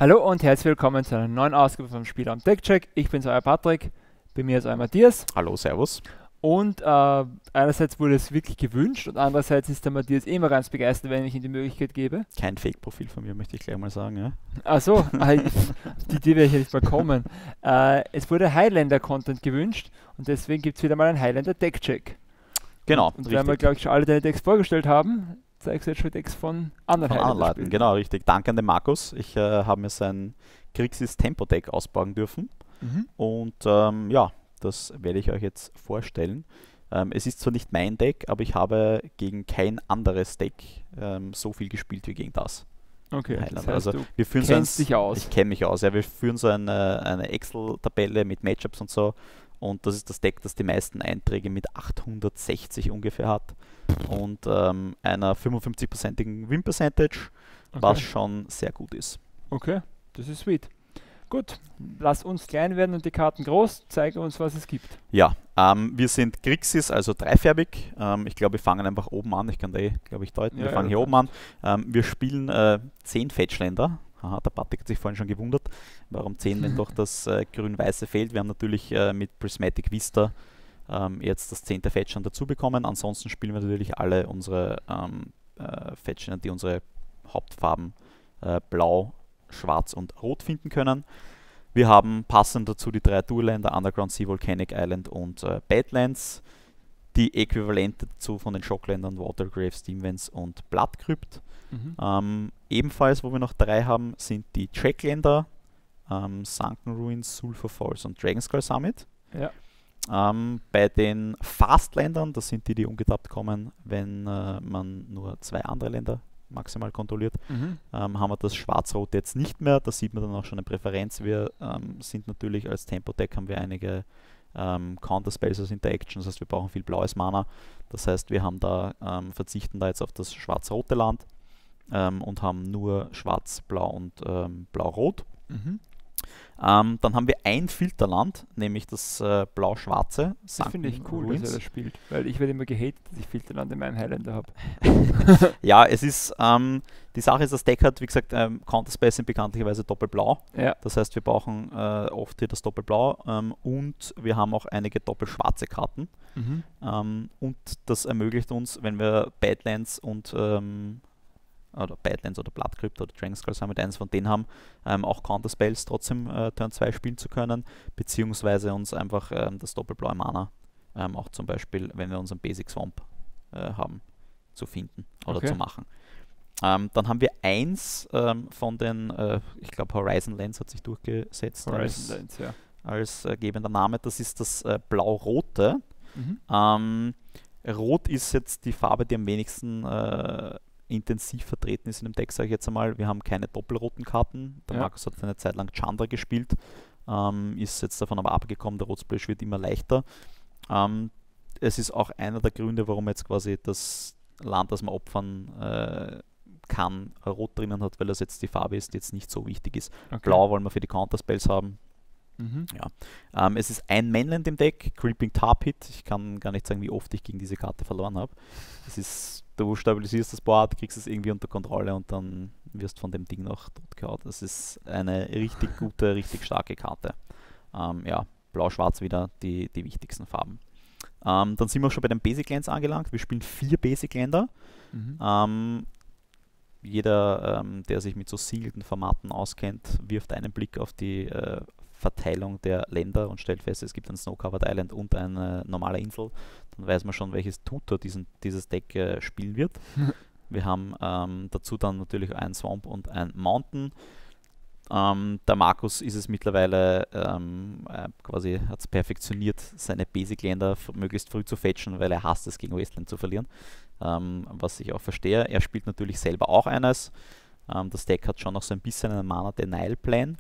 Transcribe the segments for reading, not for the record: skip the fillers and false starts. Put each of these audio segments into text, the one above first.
Hallo und herzlich willkommen zu einer neuen Ausgabe vom Spielraum TechCheck. Ich bin's, euer Patrick, bei mir ist euer Matthias. Hallo, Servus. Und einerseits wurde es wirklich gewünscht und andererseits ist der Matthias immer ganz begeistert, wenn ich ihm die Möglichkeit gebe. Kein Fake-Profil von mir, möchte ich gleich mal sagen. Ja? Achso, die Idee werde ich ja nicht mal kommen. Es wurde Highlander-Content gewünscht und deswegen gibt es wieder mal einen Highlander Deck-Check. Genau, und weil wir, glaube ich, schon alle deine Decks vorgestellt haben, zeigst du jetzt schon Decks von anderen Leuten. Genau, richtig. Danke an den Markus. Ich habe mir sein Grixis Tempo-Deck ausbauen dürfen. Und ja, das werde ich euch jetzt vorstellen. Es ist zwar nicht mein Deck, aber ich habe gegen kein anderes Deck so viel gespielt wie gegen das. Okay, Highlander. das heißt, Also, wir führen kennst dich aus. Ich kenne mich aus. Ja, wir führen so eine Excel-Tabelle mit Matchups und so. Und das ist das Deck, das die meisten Einträge mit 860 ungefähr hat. Und einer 55%igen Win-Percentage, was schon sehr gut ist. Okay, das ist sweet. Gut, lass uns klein werden und die Karten groß. Zeige uns, was es gibt. Ja, wir sind Grixis, also dreifärbig. Ich glaube, wir fangen einfach oben an. Ich kann da glaube ich, deuten. Wir fangen hier oben an. Wir spielen 10 Fetchländer. Aha, der Patrick hat sich vorhin schon gewundert, warum 10, wenn doch das grün-weiße fehlt. Wir haben natürlich mit Prismatic Vista jetzt das 10. Fetchland dazu bekommen. Ansonsten spielen wir natürlich alle unsere Fetchländer, die unsere Hauptfarben blau, schwarz und rot finden können. Wir haben passend dazu die 3 Dual-Länder, Underground Sea, Volcanic Island und Badlands. Die Äquivalente dazu von den Schockländern Watergrave, Steamvents und Bloodcrypt. Ebenfalls, wo wir noch 3 haben, sind die Trackländer, Sunken Ruins, Sulphur Falls und Dragonskull Summit. Ja. Bei den Fastländern, das sind die, die ungetappt kommen, wenn man nur 2 andere Länder maximal kontrolliert, haben wir das Schwarz-Rot jetzt nicht mehr. Da sieht man dann auch schon eine Präferenz. Wir sind natürlich als Tempo-Deck, haben wir einige Counter-Spells als Interaction, das heißt, wir brauchen viel blaues Mana. Das heißt, wir haben da, verzichten da jetzt auf das schwarz-rote Land und haben nur schwarz-blau und blau-rot. Dann haben wir ein Filterland, nämlich das blau-schwarze. Das finde ich cool, Ruins, dass er das spielt, weil ich werde immer gehatet, dass ich Filterland in meinem Highlander habe. Ja, es ist, die Sache ist, das Deck hat, wie gesagt, Counterspells sind bekanntlicherweise doppelblau. Ja. Das heißt, wir brauchen oft hier das Doppelblau und wir haben auch einige doppelschwarze Karten. Und das ermöglicht uns, wenn wir Badlands und oder Bloodcrypt oder Dragonskull Summit, eins von denen haben, auch Counterspells trotzdem Turn 2 spielen zu können, beziehungsweise uns einfach das doppelblaue Mana auch zum Beispiel, wenn wir unseren Basic Swamp haben, zu finden oder zu machen. Dann haben wir eins von den, ich glaube Horizon Lands hat sich durchgesetzt als gebender Name, das ist das blau-rote. Rot ist jetzt die Farbe, die am wenigsten intensiv vertreten ist in dem Deck, sage ich jetzt einmal. Wir haben keine doppelroten Karten. Der Markus hat eine Zeit lang Chandra gespielt, ist jetzt davon aber abgekommen, der Rotsplash wird immer leichter. Es ist auch einer der Gründe, warum jetzt quasi das Land, das man opfern kann, rot drinnen hat, weil das jetzt die Farbe ist, die jetzt nicht so wichtig ist. Blau wollen wir für die Counterspells haben. Ja. Es ist ein Mainland im Deck, Creeping Tar Pit. Ich kann gar nicht sagen, wie oft ich gegen diese Karte verloren habe. Es ist, du stabilisierst das Board, kriegst es irgendwie unter Kontrolle und dann wirst von dem Ding noch totgehauen. Das ist eine richtig gute, richtig starke Karte. Ja, blau-schwarz wieder die wichtigsten Farben. Dann sind wir schon bei den Basic Lands angelangt. Wir spielen 4 Basic Länder. Jeder, der sich mit so Singleton-Formaten auskennt, wirft einen Blick auf die Verteilung der Länder und stellt fest, es gibt ein Snow-Covered Island und eine normale Insel. Dann weiß man schon, welches Tutor dieses Deck spielen wird. Wir haben dazu dann natürlich ein Swamp und ein Mountain. Der Markus ist es mittlerweile quasi, hat es perfektioniert, seine Basic-Länder möglichst früh zu fetchen, weil er hasst es, gegen Wasteland zu verlieren. Was ich auch verstehe. Er spielt natürlich selber auch eines. Das Deck hat schon noch so ein bisschen einen Mana-Denial-Plan.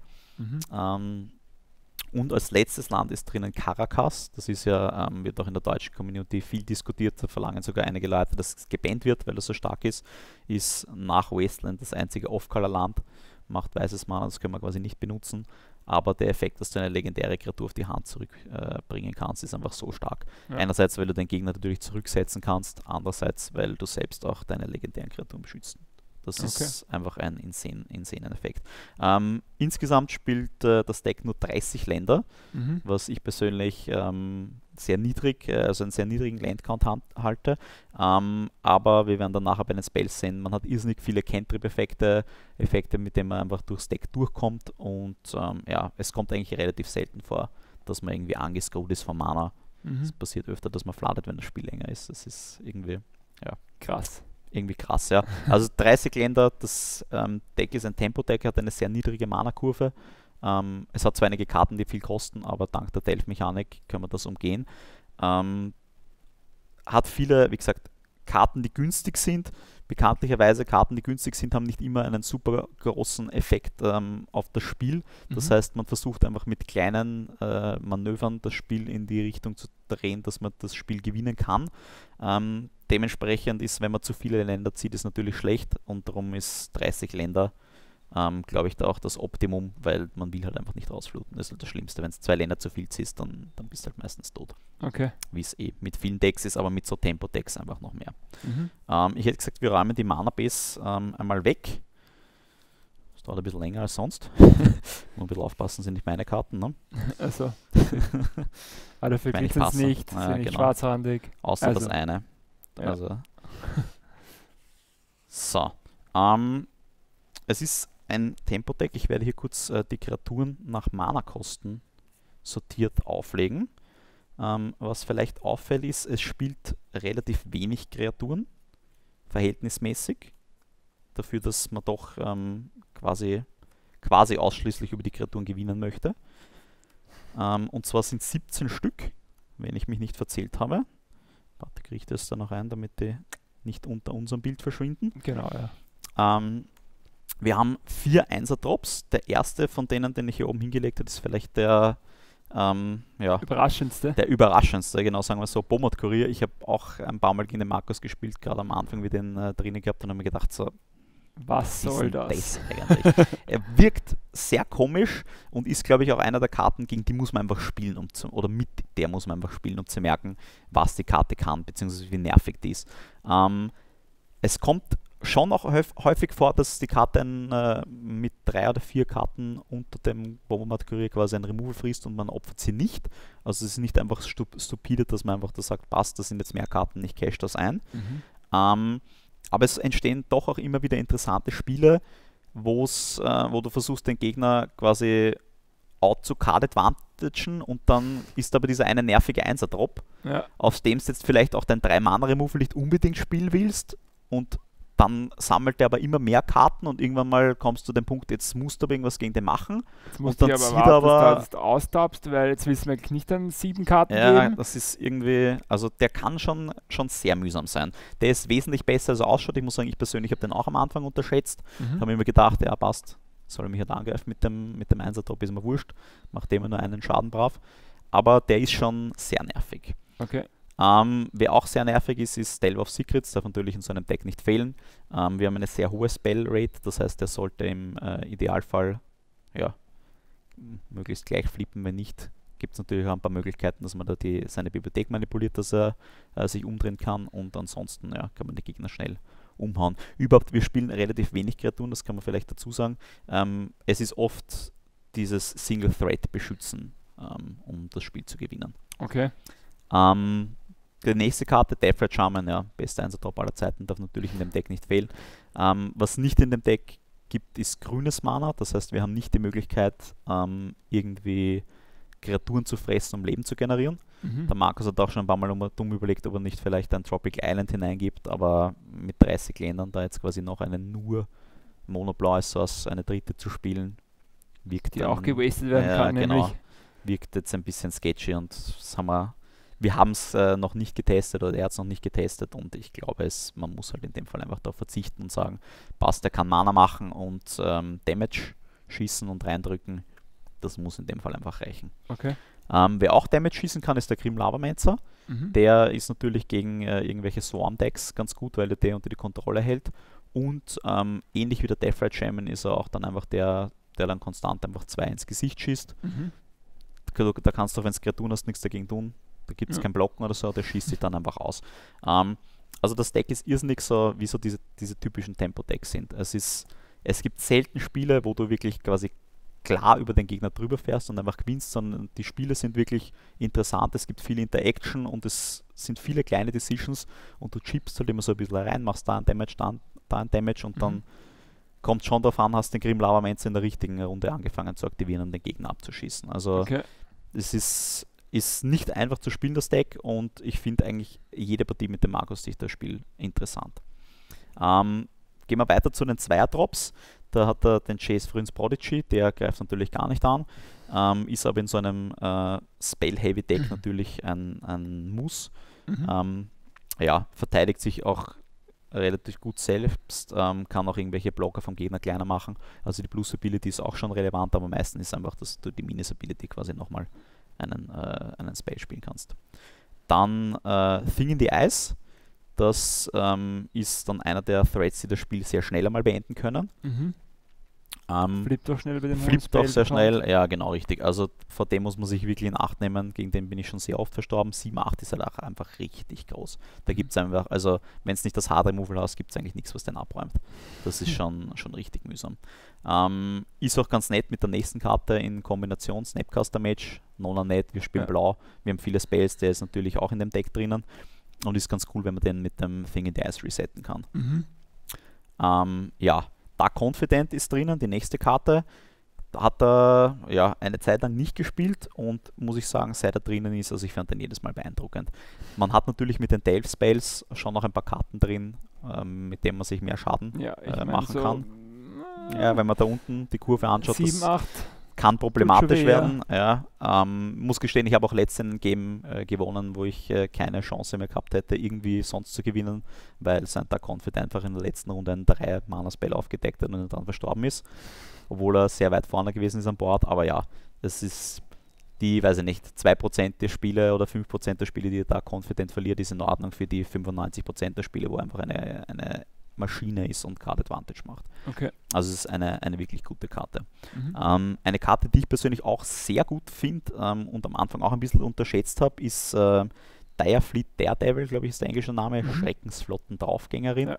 Und als letztes Land ist drinnen Caracas. Das ist ja, wird auch in der deutschen Community viel diskutiert. Da verlangen sogar einige Leute, dass es gebannt wird, weil es so stark ist. Ist nach Wasteland das einzige Off-Color-Land. Macht weißes Mana, das können wir quasi nicht benutzen. Aber der Effekt, dass du eine legendäre Kreatur auf die Hand zurückbringen kannst, ist einfach so stark. Ja. Einerseits, weil du den Gegner natürlich zurücksetzen kannst. Andererseits, weil du selbst auch deine legendären Kreaturen beschützt. Das Okay. ist einfach ein insane Effekt. Insgesamt spielt das Deck nur 30 Länder, Mhm. was ich persönlich sehr niedrig, also einen sehr niedrigen Landcount halte. Aber wir werden dann nachher bei den Spells sehen, man hat irrsinnig viele Cantrip-Effekte, mit denen man einfach durchs Deck durchkommt und ja, es kommt eigentlich relativ selten vor, dass man irgendwie angescrewt ist von Mana. Mhm. Es passiert öfter, dass man fladet, wenn das Spiel länger ist. Das ist Krass. irgendwie krass, ja. Also 30 Länder, das Deck ist ein Tempo-Deck, hat eine sehr niedrige Mana-Kurve. Es hat zwar einige Karten, die viel kosten, aber dank der Delph-Mechanik können wir das umgehen. Hat viele, wie gesagt, Karten, die günstig sind. Bekanntlicherweise Karten, die günstig sind, haben nicht immer einen super großen Effekt auf das Spiel. Das Mhm. heißt, man versucht einfach mit kleinen Manövern das Spiel in die Richtung zu drehen, dass man das Spiel gewinnen kann. Dementsprechend ist, wenn man zu viele Länder zieht, ist natürlich schlecht und darum ist 30 Länder, glaube ich, da auch das Optimum, weil man will halt einfach nicht rausfluten. Das ist halt das Schlimmste. Wenn es 2 Länder zu viel ziehst, dann bist du halt meistens tot. Okay. Wie es mit vielen Decks ist, aber mit so Tempo-Decks einfach noch mehr. Mhm. Ich hätte gesagt, wir räumen die Mana-Base einmal weg. Das dauert ein bisschen länger als sonst. Muss ein bisschen aufpassen, sind nicht meine Karten, ne? Also, aber dafür Meine kriegt es passen. nicht, Ja, sind nicht genau. schwarzrandig. Außer Also, das eine. ja. Also. So. Es ist ein Tempo-Deck. Ich werde hier kurz die Kreaturen nach Mana-Kosten sortiert auflegen. Was vielleicht auffällt ist, es spielt relativ wenig Kreaturen, verhältnismäßig. Dafür, dass man doch quasi ausschließlich über die Kreaturen gewinnen möchte. Und zwar sind 17 Stück, wenn ich mich nicht verzählt habe. Warte, kriege ich das da noch ein, damit die nicht unter unserem Bild verschwinden. Genau, ja. Wir haben 4 Einser-Drops. Der erste von denen, den ich hier oben hingelegt habe, ist vielleicht der Überraschendste. der überraschendste, genau, sagen wir so, Bomot Kurier. Ich habe auch ein paar Mal gegen den Markus gespielt, gerade am Anfang, wie den drinnen gehabt, und habe mir gedacht, so, Was soll ist denn das? eigentlich? Er wirkt sehr komisch und ist, glaube ich, auch einer der Karten, gegen die muss man einfach spielen, oder mit der muss man einfach spielen, um zu merken, was die Karte kann, beziehungsweise wie nervig die ist. Es kommt schon auch häufig vor, dass die Karte mit 3 oder 4 Karten unter dem Bombermat Kurier quasi ein Removal frisst und man opfert sie nicht. Also es ist nicht einfach stupide, dass man einfach da sagt, passt, das sind jetzt mehr Karten, ich cache das ein. Mhm. Aber es entstehen doch auch immer wieder interessante Spiele, wo du versuchst, den Gegner quasi out zu card advantagen und dann ist aber dieser eine nervige 1er-Drop, Ja. auf dem du jetzt vielleicht auch dein 3-Mana-Removal nicht unbedingt spielen willst und dann sammelt der aber immer mehr Karten und irgendwann mal kommst du zu dem Punkt, jetzt musst du aber irgendwas gegen den machen. Jetzt musst Und du dann aber zieht warten, aber- dass du austappst, weil jetzt wissen wir nicht dann 7 Karten Ja, geben. das ist irgendwie, also der kann schon sehr mühsam sein. Der ist wesentlich besser, als er ausschaut. Ich muss sagen, ich persönlich habe den auch am Anfang unterschätzt. Mhm. Habe mir immer gedacht, ja passt, soll er mich halt angreifen mit dem 1er-Top, ist mir wurscht. Macht immer nur einen Schaden brav. Aber der ist schon sehr nervig. Okay. Wer auch sehr nervig ist, ist Delve of Secrets, darf natürlich in so einem Deck nicht fehlen. Wir haben eine sehr hohe Spell-Rate, das heißt, der sollte im Idealfall möglichst gleich flippen, wenn nicht. Gibt es natürlich auch ein paar Möglichkeiten, dass man da seine Bibliothek manipuliert, dass er sich umdrehen kann und ansonsten kann man die Gegner schnell umhauen. Überhaupt, wir spielen relativ wenig Kreaturen, das kann man vielleicht dazu sagen. Es ist oft dieses Single-Threat-Beschützen, um das Spiel zu gewinnen. Okay. Die nächste Karte, Deathrite Shaman, ja, bester 1er-Top aller Zeiten, darf natürlich in dem Deck nicht fehlen. Was nicht in dem Deck gibt, ist grünes Mana, das heißt, wir haben nicht die Möglichkeit, irgendwie Kreaturen zu fressen, um Leben zu generieren. Mhm. Der Markus hat auch schon ein paar Mal dumm überlegt, ob er nicht vielleicht ein Tropic Island hineingibt, aber mit 30 Ländern da jetzt quasi noch einen nur Monoblau als eine dritte zu spielen, wirkt Die auch gewastet werden kann, genau, nämlich. wirkt jetzt ein bisschen sketchy und das wir haben es noch nicht getestet oder er hat es noch nicht getestet und ich glaube, man muss halt in dem Fall einfach darauf verzichten und sagen, passt, der kann Mana machen und Damage schießen und reindrücken. Das muss in dem Fall einfach reichen. Okay. Wer auch Damage schießen kann, ist der Grim Lavamancer. Mhm. Der ist natürlich gegen irgendwelche Swarm-Decks ganz gut, weil er der unter die Kontrolle hält. Und ähnlich wie der Deathrite Shaman ist er auch dann einfach der dann konstant einfach 2 ins Gesicht schießt. Mhm. Da kannst du, wenn es Kreaturen hast, nichts dagegen tun. Da gibt es kein Blocken oder so, der schießt sich dann einfach aus. also das Deck ist irrsinnig so, wie so diese typischen Tempo-Decks sind. Es gibt selten Spiele, wo du wirklich quasi klar über den Gegner drüber fährst und einfach gewinnst, sondern die Spiele sind wirklich interessant, es gibt viel Interaction und es sind viele kleine Decisions und du chippst halt immer so ein bisschen rein, machst da ein Damage, da ein Damage und dann kommt schon darauf an, hast den Grim Lava Mancer in der richtigen Runde angefangen zu aktivieren und den Gegner abzuschießen. Also es ist nicht einfach zu spielen, das Deck, und ich finde eigentlich jede Partie mit dem Markus Dichter-Spiel interessant. Gehen wir weiter zu den Zweier-Drops. Da hat er den Chase Fruins Prodigy, der greift natürlich gar nicht an, ist aber in so einem Spell-Heavy-Deck natürlich ein Muss. Verteidigt sich auch relativ gut selbst, kann auch irgendwelche Blocker vom Gegner kleiner machen. Also die Plus-Ability ist auch schon relevant, aber meistens ist einfach, dass du die Minus-Ability quasi nochmal einen Spell spielen kannst. Dann Thing in the Ice. Das ist dann einer der Threads, die das Spiel sehr schnell einmal beenden können. Flippt auch schnell bei dem Flippt auch sehr schnell, ja genau, richtig. Also vor dem muss man sich wirklich in Acht nehmen. Gegen den bin ich schon sehr oft verstorben. 7-8 ist halt auch einfach richtig groß. Da gibt es einfach, also wenn es nicht das Hard Removal hast, gibt es eigentlich nichts, was den abräumt. Das ist schon richtig mühsam. Ist auch ganz nett mit der nächsten Karte in Kombination Snapcaster Match. Nona Net, wir spielen blau. Wir haben viele Spells, der ist natürlich auch in dem Deck drinnen. Und ist ganz cool, wenn man den mit dem Thing in the Ice resetten kann. Dark Confident ist drinnen, die nächste Karte. Hat er eine Zeit lang nicht gespielt und muss ich sagen, seit er drinnen ist, also ich fand den jedes Mal beeindruckend. Man hat natürlich mit den Delve Spells schon noch ein paar Karten drin, mit denen man sich mehr Schaden machen kann. Ja, wenn man da unten die Kurve anschaut, 7, 8. Kann problematisch werden. Ja, muss gestehen, ich habe auch letztens ein Game gewonnen, wo ich keine Chance mehr gehabt hätte, irgendwie sonst zu gewinnen, weil sein Dark Confident einfach in der letzten Runde einen 3-Mana-Spell aufgedeckt hat und dann verstorben ist, obwohl er sehr weit vorne gewesen ist an Bord. Aber ja, das ist die, weiß ich nicht, 2% der Spiele oder 5% der Spiele, die Dark Confident verliert, ist in Ordnung für die 95% der Spiele, wo einfach eine Maschine ist und Card Advantage macht. Okay. Also es ist eine wirklich gute Karte. Eine Karte, die ich persönlich auch sehr gut finde und am Anfang auch ein bisschen unterschätzt habe, ist Direfleet Daredevil, glaube ich ist der englische Name, Schreckensflotten-Draufgängerin.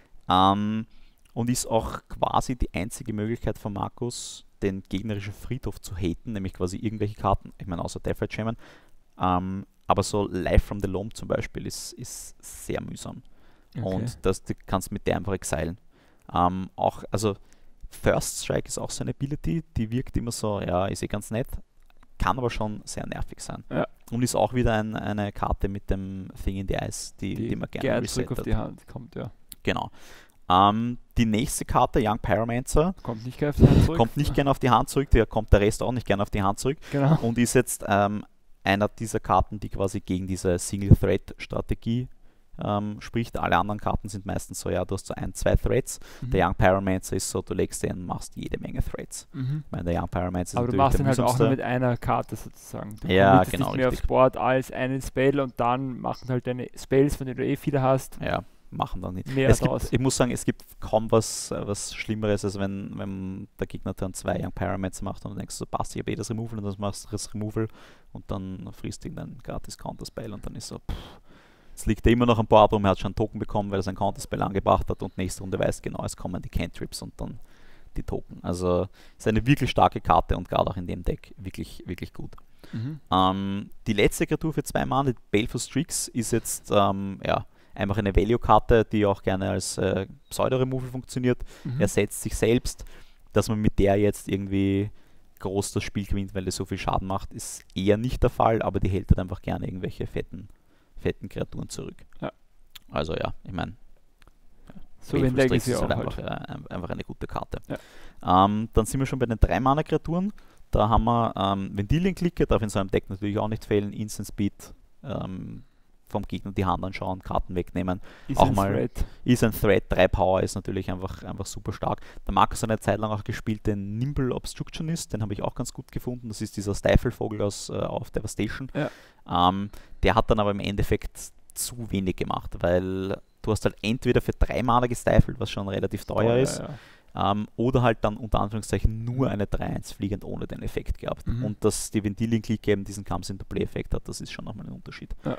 Und ist auch quasi die einzige Möglichkeit von Markus, den gegnerischen Friedhof zu haten, nämlich quasi irgendwelche Karten, ich meine außer Deathlight Shaman, aber so Life from the Loam zum Beispiel ist sehr mühsam. Okay. Und du kannst mit der einfach exilen. Also First Strike ist auch so eine Ability, die wirkt immer so, ja, ist ganz nett, kann aber schon sehr nervig sein. Ja. Und ist auch wieder eine Karte mit dem Thing in the Ice, die man gerne resettet. Auf die Hand kommt, ja. Genau. Die nächste Karte, Young Pyromancer, kommt nicht gerne auf die Hand zurück. Kommt nicht gerne auf die Hand zurück, da kommt der Rest auch nicht gerne auf die Hand zurück. Genau. Und ist jetzt einer dieser Karten, die quasi gegen diese Single-Thread-Strategie spricht. Alle anderen Karten sind meistens so, ja, du hast so 1-2 Threads. Der Young Pyromancer ist so, du legst den und machst jede Menge Threads. Ich meine, der Young Pyromancer ist aber du machst den halt auch nur mit einer Karte sozusagen. Du genau. Nicht mehr aufs Board als einen Spell und dann machen halt deine Spells, von denen du viele hast. Ja, machen dann nicht. Mehr draus. Ich muss sagen, es gibt kaum was Schlimmeres, als wenn der Gegner dann 2 Young Pyromancer macht und du denkst, so passt, ich habe das Removal und dann machst du das Removal und dann frisst du irgendeinen gratis Counterspell und dann ist so, es liegt immer noch am Board rum, er hat schon einen Token bekommen, weil er seinen Counterspell angebracht hat und nächste Runde weiß genau, es kommen die Cantrips und dann die Token. Also es ist eine wirklich starke Karte und gerade auch in dem Deck wirklich, wirklich gut. Die letzte Kreatur für 2 Mana, die Baleful Strix, ist jetzt einfach eine Value-Karte, die auch gerne als Pseudo-Removal funktioniert. Ersetzt sich selbst, dass man mit der jetzt irgendwie groß das Spiel gewinnt, weil es so viel Schaden macht, ist eher nicht der Fall, aber die hält halt einfach gerne irgendwelche fetten Kreaturen zurück. Ja. Also ja, ich meine, so ein Deck ist ja auch einfach eine gute Karte. Ja. Dann sind wir schon bei den 3-Mana-Kreaturen. Da haben wir Vendilion-Clique, darf in so einem Deck natürlich auch nicht fehlen, Instant Speed, vom Gegner die Hand anschauen, Karten wegnehmen. Ist ein Threat, 3 Power ist natürlich einfach super stark. Der Markus hat eine Zeit lang auch gespielt, den Nimble Obstructionist, den habe ich auch ganz gut gefunden. Das ist dieser Stifle-Vogel auf Devastation. Ja. Der hat dann aber im Endeffekt zu wenig gemacht, weil du hast halt entweder für 3 Mana gestifelt, was schon relativ teuer ist, oder halt dann unter Anführungszeichen nur eine 3-1 fliegend ohne den Effekt gehabt. Und dass die Vendilion-Clique eben diesen Comes-into-Play-Effekt hat, das ist schon nochmal ein Unterschied. Ja.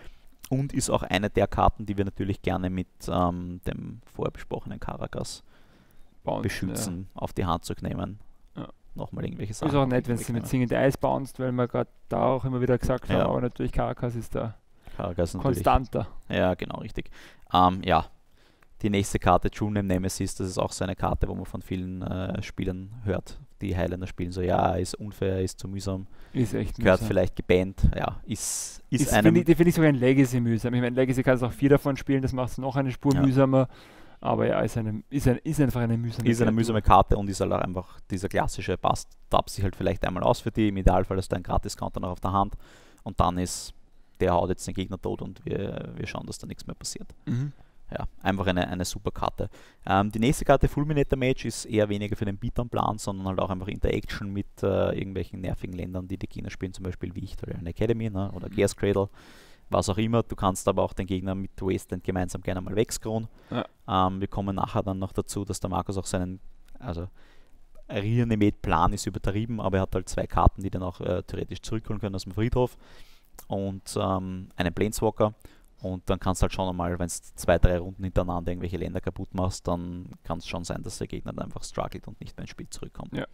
Und ist auch eine der Karten, die wir natürlich gerne mit dem vorher besprochenen Karakas beschützen, auf die Hand zu nehmen. Ja. Nochmal irgendwelche Sachen. Ist auch nett, wenn sie mit Singend Eis bounced, weil wir gerade da auch immer wieder gesagt haben, aber natürlich Karakas ist da konstanter. Ja, genau, richtig. Ja, die nächste Karte, True Name Nemesis, das ist auch so eine Karte, wo man von vielen Spielern hört, die Highlander spielen, so ja, ist unfair, ist zu mühsam, ist echt gehört mühsam. Vielleicht gebannt, ja, ist die finde ich sogar ein Legacy mühsam. Ich meine, Legacy kannst auch 4 davon spielen, das macht es noch eine Spur mühsamer, aber ja, ist einfach eine mühsame Ist eine mühsame Karte und ist halt auch einfach dieser klassische Pass, tappt sich halt vielleicht einmal aus für die, im Idealfall ist da ein Gratis-Counter noch auf der Hand und dann ist, der haut jetzt den Gegner tot und wir schauen, dass da nichts mehr passiert. Ja, einfach eine super Karte. Die nächste Karte, Fulminator Mage, ist eher weniger für den Beatdown-Plan, sondern halt auch einfach Interaction mit irgendwelchen nervigen Ländern, die Gegner spielen, zum Beispiel wie Victorian Academy, ne, oder Chaos Cradle, was auch immer. Du kannst aber auch den Gegner mit Wasteland gemeinsam gerne mal wegscrollen. Ja. Wir kommen nachher dann noch dazu, dass der Markus auch seinen, also Reanimed-Plan ist übertrieben, aber er hat halt 2 Karten, die dann auch theoretisch zurückholen können aus dem Friedhof und einen Planeswalker. Und dann kannst du halt schon einmal, wenn es 2, 3 Runden hintereinander irgendwelche Länder kaputt machst, dann kann es schon sein, dass der Gegner dann einfach struggelt und nicht mehr ins Spiel zurückkommt. Ja.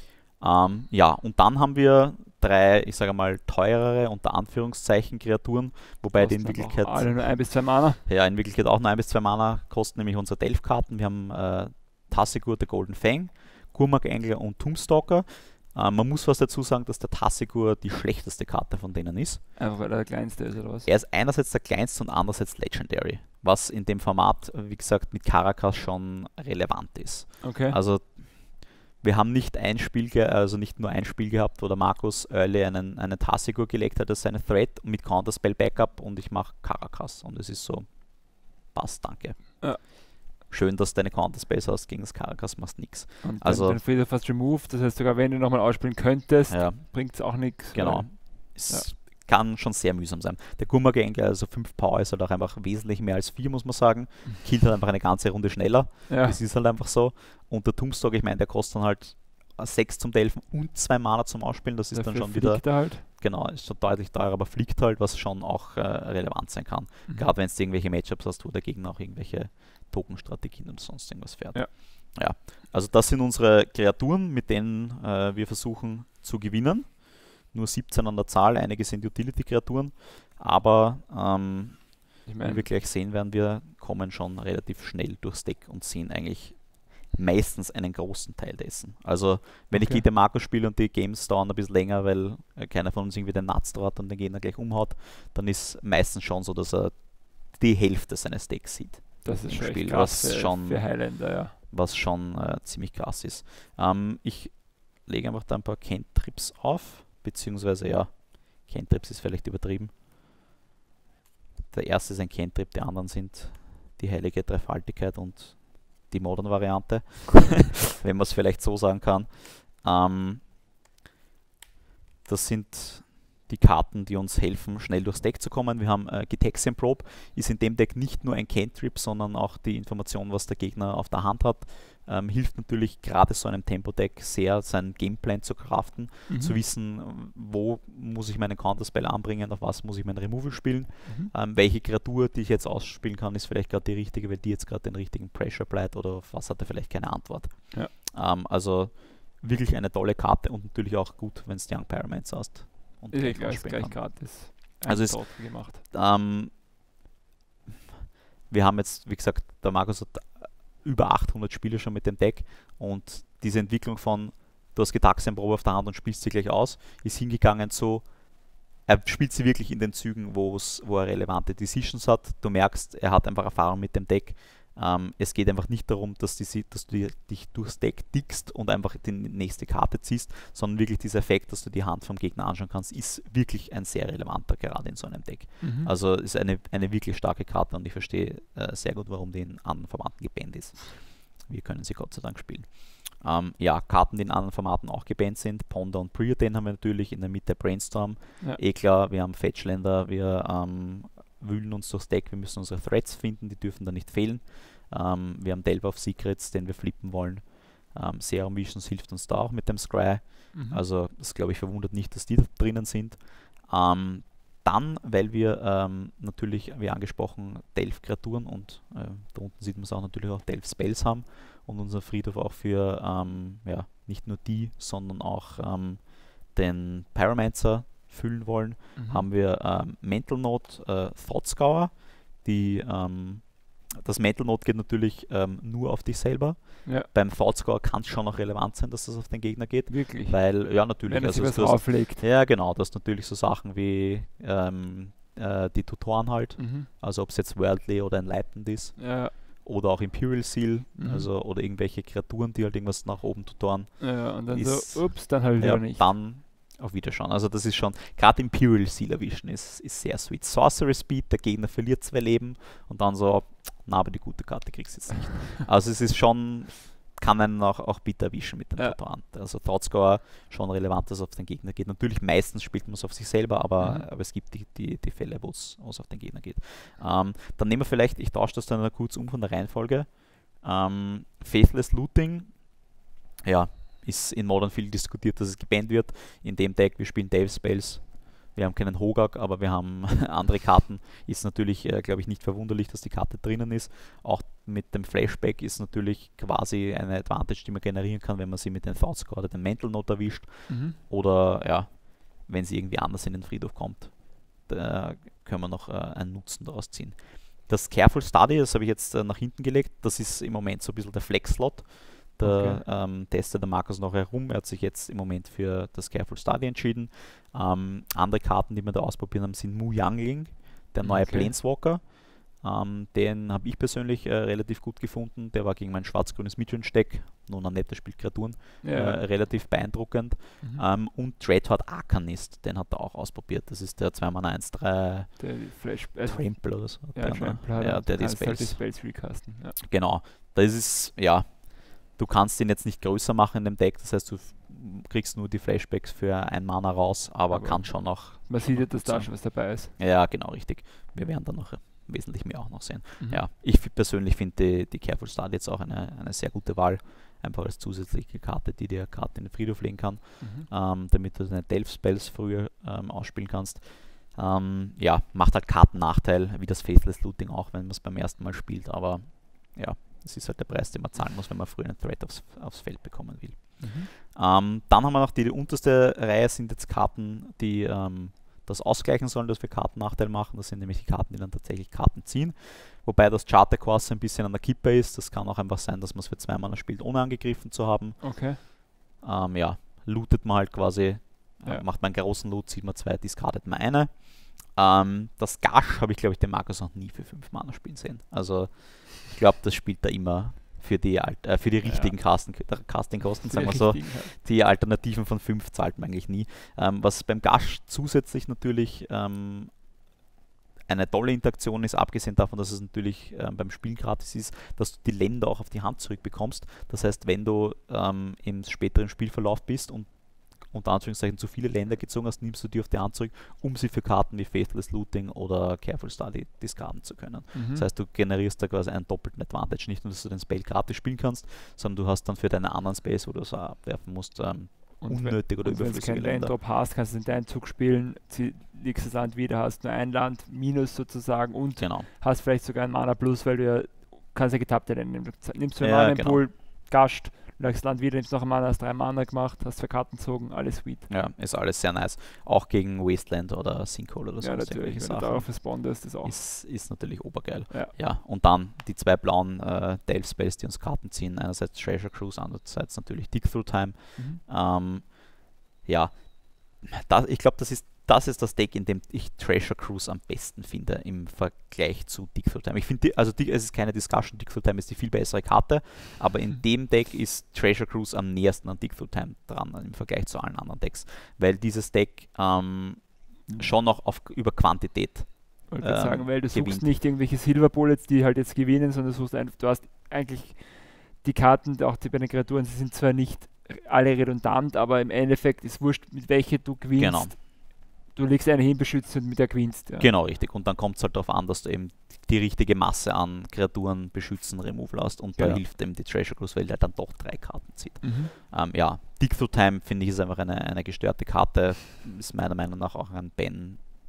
Ja, und dann haben wir 3, ich sage mal, teurere, unter Anführungszeichen, Kreaturen, wobei die in Wirklichkeit alle nur 1 bis 2 Mana. Ja, in Wirklichkeit auch nur 1 bis 2 Mana kosten, nämlich unsere Delph-Karten. Wir haben Tassigur, der Golden Fang, Kurmak Engel und Tombstalker. Man muss was dazu sagen, dass der Tassigur die schlechteste Karte von denen ist. Einfach weil er der kleinste ist, oder was? Er ist einerseits der kleinste und andererseits Legendary, was in dem Format, wie gesagt, mit Karakas schon relevant ist. Okay. Also wir haben nicht nur ein Spiel gehabt, wo der Markus Early einen Tassigur gelegt hat als seine Threat mit Counterspell Backup und ich mache Karakas und es ist so, passt, danke. Ja. Schön, dass du deine Counterspells hast, gegen das Karakas machst nichts. Und also dann Freedom Fast Remove, das heißt sogar wenn du nochmal ausspielen könntest, bringt es auch nichts. Genau. Es kann schon sehr mühsam sein. Der Gummergänger, also 5 Power, ist halt auch einfach wesentlich mehr als 4, muss man sagen. Killt halt einfach eine ganze Runde schneller. Ja. Das ist halt einfach so. Und der Tombstone, ich meine, der kostet dann halt 6 zum Delfen und 2 Mana zum Ausspielen. Das ist dafür dann schon wieder. Halt. Genau, ist schon deutlich teurer, aber fliegt halt, was schon auch relevant sein kann. Gerade wenn es irgendwelche Matchups hast, wo der Gegner auch irgendwelche Token-Strategien und sonst irgendwas fährt. Ja, also das sind unsere Kreaturen, mit denen wir versuchen zu gewinnen. Nur 17 an der Zahl, einige sind Utility-Kreaturen, aber wie wir gleich sehen werden, wir kommen schon relativ schnell durchs Deck und sehen eigentlich meistens einen großen Teil dessen. Also wenn ich gegen den Markus spiele und die Games dauern ein bisschen länger, weil keiner von uns irgendwie den Nuts drauf hat und den Gegner gleich umhaut, dann ist meistens schon so, dass er die Hälfte seines Decks sieht. Das ist schon Spiel, krass was schon, für Highlander, ja. Was schon ziemlich krass ist. Ich lege einfach da ein paar Cantrips auf, beziehungsweise ja, Cantrips ist vielleicht übertrieben. Der erste ist ein Cantrip, die anderen sind die heilige Dreifaltigkeit und die Modern-Variante, wenn man es vielleicht so sagen kann. Das sind die Karten, die uns helfen, schnell durchs Deck zu kommen. Wir haben Gitaxian Probe, ist in dem Deck nicht nur ein Cantrip, sondern auch die Information, was der Gegner auf der Hand hat. Hilft natürlich gerade so einem Tempo-Deck sehr, seinen Gameplan zu craften, zu wissen, wo muss ich meinen Counterspell anbringen, auf was muss ich mein Removal spielen, welche Kreatur, die ich jetzt ausspielen kann, ist vielleicht gerade die richtige, weil die jetzt gerade den richtigen Pressure bleibt oder auf was hat er vielleicht keine Antwort. Ja. Also wirklich eine tolle Karte und natürlich auch gut, wenn es Young Paramount hast. Und ist gleich gratis. Also ist gemacht. Wir haben jetzt, wie gesagt, der Markus hat über 800 Spiele schon mit dem Deck und diese Entwicklung von, du hast Gitaxian-Probe auf der Hand und spielst sie gleich aus, ist hingegangen zu, er spielt sie wirklich in den Zügen, wo er relevante Decisions hat. Du merkst, er hat einfach Erfahrung mit dem Deck. Es geht einfach nicht darum, dass du dich durchs Deck dickst und einfach die nächste Karte ziehst, sondern wirklich dieser Effekt, dass du die Hand vom Gegner anschauen kannst, ist wirklich ein sehr relevanter, gerade in so einem Deck. Also ist eine wirklich starke Karte und ich verstehe sehr gut, warum die in anderen Formaten gebannt ist. Wir können sie Gott sei Dank spielen. Karten, die in anderen Formaten auch gebannt sind. Ponder und Preordain haben wir natürlich, in der Mitte Brainstorm. Klar, wir haben Fetchländer, wir wühlen uns durchs Deck, wir müssen unsere Threats finden, die dürfen da nicht fehlen. Wir haben Delve of Secrets, den wir flippen wollen. Serum Visions hilft uns da auch mit dem Scry. Also das glaube ich verwundert nicht, dass die da drinnen sind. Dann, weil wir natürlich, wie angesprochen, Delph-Kreaturen und da unten sieht man es auch natürlich auch Delph-Spells haben und unser Friedhof auch für nicht nur die, sondern auch den Pyromancer füllen wollen, haben wir Mental Note Thoughtscour. Das Mental Note geht natürlich nur auf dich selber. Ja. Beim Thoughtscour kann es schon noch relevant sein, dass das auf den Gegner geht. Wirklich? Weil, ja, natürlich. Wenn er sich was du hast, auflegt. ja, genau. Du hast natürlich so Sachen wie die Tutoren halt. Also ob es jetzt Worldly oder Enlightened ist. Ja. Oder auch Imperial Seal. Also, oder irgendwelche Kreaturen, die halt irgendwas nach oben tutoren. Ja, und dann dann halt wieder nicht. Dann auf Wiederschauen. Also das ist schon, gerade Imperial Seal erwischen ist sehr sweet. Sorcery Speed, der Gegner verliert 2 Leben und dann so, na, aber die gute Karte kriegst du jetzt nicht. Also es ist schon, kann einen auch bitter erwischen mit dem Tutoren. Also Thoughtscour schon relevant, dass es auf den Gegner geht. Natürlich meistens spielt man es auf sich selber, aber es gibt die Fälle, wo es auf den Gegner geht. Dann nehmen wir vielleicht, ich tausche das dann kurz um von der Reihenfolge. Faithless Looting, ja, ist in Modern viel diskutiert, dass es gebannt wird. In dem Deck, wir spielen Delph Spells, wir haben keinen Hogak, aber wir haben andere Karten. Ist natürlich, glaube ich, nicht verwunderlich, dass die Karte drinnen ist. Auch mit dem Flashback ist natürlich quasi eine Advantage, die man generieren kann, wenn man sie mit den Thoughtscour oder dem Mental Note erwischt. Oder ja, wenn sie irgendwie anders in den Friedhof kommt. Da können wir noch einen Nutzen daraus ziehen. Das Careful Study, das habe ich jetzt nach hinten gelegt, das ist im Moment so ein bisschen der Flex-Slot. Da testet der Markus noch herum. Er hat sich jetzt im Moment für das Careful Study entschieden. Andere Karten, die wir da ausprobieren haben, sind Mu Youngling, der neue Planeswalker. Den habe ich persönlich relativ gut gefunden. Der war gegen mein schwarz-grünes Midrange-Deck, nun ein netter spielt Kreaturen, relativ beeindruckend. Und Dreadhorde Arcanist, den hat er auch ausprobiert. Das ist der 2-Mana 1-3 Trample oder so. Der die Spells recasten. Ja. Genau. Das ist, ja, du kannst ihn jetzt nicht größer machen in dem Deck, das heißt, du kriegst nur die Flashbacks für 1 Mana raus, aber kann schon noch. Man sieht ja, dass da schon was dabei ist. Ja, genau, richtig. Wir werden dann noch wesentlich mehr auch noch sehen. Ja, ich persönlich finde die Careful Study jetzt auch eine sehr gute Wahl, einfach als zusätzliche Karte, die dir Karte in den Friedhof legen kann, damit du deine Delph Spells früher ausspielen kannst. Ja, macht halt Kartennachteil, wie das Faithless Looting auch, wenn man es beim ersten Mal spielt, aber ja, das ist halt der Preis, den man zahlen muss, wenn man früher einen Threat aufs Feld bekommen will. Dann haben wir noch die unterste Reihe, sind jetzt Karten, die das ausgleichen sollen, dass wir Kartennachteil machen. Das sind nämlich die Karten, die dann tatsächlich Karten ziehen. Wobei das Charter Course ein bisschen an der Kippe ist. Das kann auch einfach sein, dass man es für 2 Mana spielt, ohne angegriffen zu haben. Okay. Ja, lootet man halt quasi, macht man einen großen Loot, zieht man 2, discardet man eine. Das Gash habe ich, glaube ich, den Markus noch nie für 5 Mana spielen sehen. Also ich glaube, das spielt da immer für die richtigen Casting-Kosten, sagen wir so. Die Alternativen von 5 zahlt man eigentlich nie. Was beim Gash zusätzlich natürlich eine tolle Interaktion ist, abgesehen davon, dass es natürlich beim Spielen gratis ist, dass du die Länder auch auf die Hand zurückbekommst. Das heißt, wenn du im späteren Spielverlauf bist und unter Anführungszeichen zu viele Länder gezogen hast, nimmst du die auf die Hand zurück, um sie für Karten wie Faithless Looting oder Careful Study discarden zu können. Das heißt, du generierst da quasi einen doppelten Advantage. Nicht nur, dass du den Spell gratis spielen kannst, sondern du hast dann für deine anderen Space, wo du es abwerfen musst, unnötig oder überflüssige Länder. Wenn du keinen Landdrop hast, kannst du in deinen Zug spielen, legst das Land wieder, hast nur ein Land, minus sozusagen und hast vielleicht sogar einen Mana plus, weil du kannst ja getappte Länder nehmen. Du nimmst für einen Mana-Pool, gascht, legst das Land wieder, nimmst noch ein Mana, hast 3 Mana gemacht, hast 2 Karten gezogen, alles sweet. Ja, ist alles sehr nice. Auch gegen Wasteland oder Sinkhole oder so. Ja, natürlich, wenn du darauf respondest, ist auch. Ist natürlich obergeil. Ja, und dann die 2 blauen Delph Spells, die uns Karten ziehen. Einerseits Treasure Cruise, andererseits natürlich Dig Through Time. Ja, ich glaube, das ist das Deck, in dem ich Treasure Cruise am besten finde im Vergleich zu Dig Through Time. Ich finde, es ist keine Discussion, Dig Through Time ist die viel bessere Karte, aber in dem Deck ist Treasure Cruise am nähersten an Dig Through Time dran im Vergleich zu allen anderen Decks, weil dieses Deck schon noch über Quantität sagen, weil du gewinnt. suchst nicht irgendwelche Silver Bullets, die halt jetzt gewinnen, sondern du hast eigentlich die Karten, auch die bei den Kreaturen, sie sind zwar nicht alle redundant, aber im Endeffekt ist wurscht, mit welcher du gewinnst. Genau. Du legst eine hin, beschützt und mit der gewinnst. Ja. Genau, richtig. Und dann kommt es halt darauf an, dass du eben die richtige Masse an Kreaturen beschützen, Removal hast. Und da hilft eben die Treasure Cruise, weil die halt dann doch 3 Karten zieht. Ja, Dig Through Time finde ich ist einfach eine gestörte Karte. Ist meiner Meinung nach auch ein Ban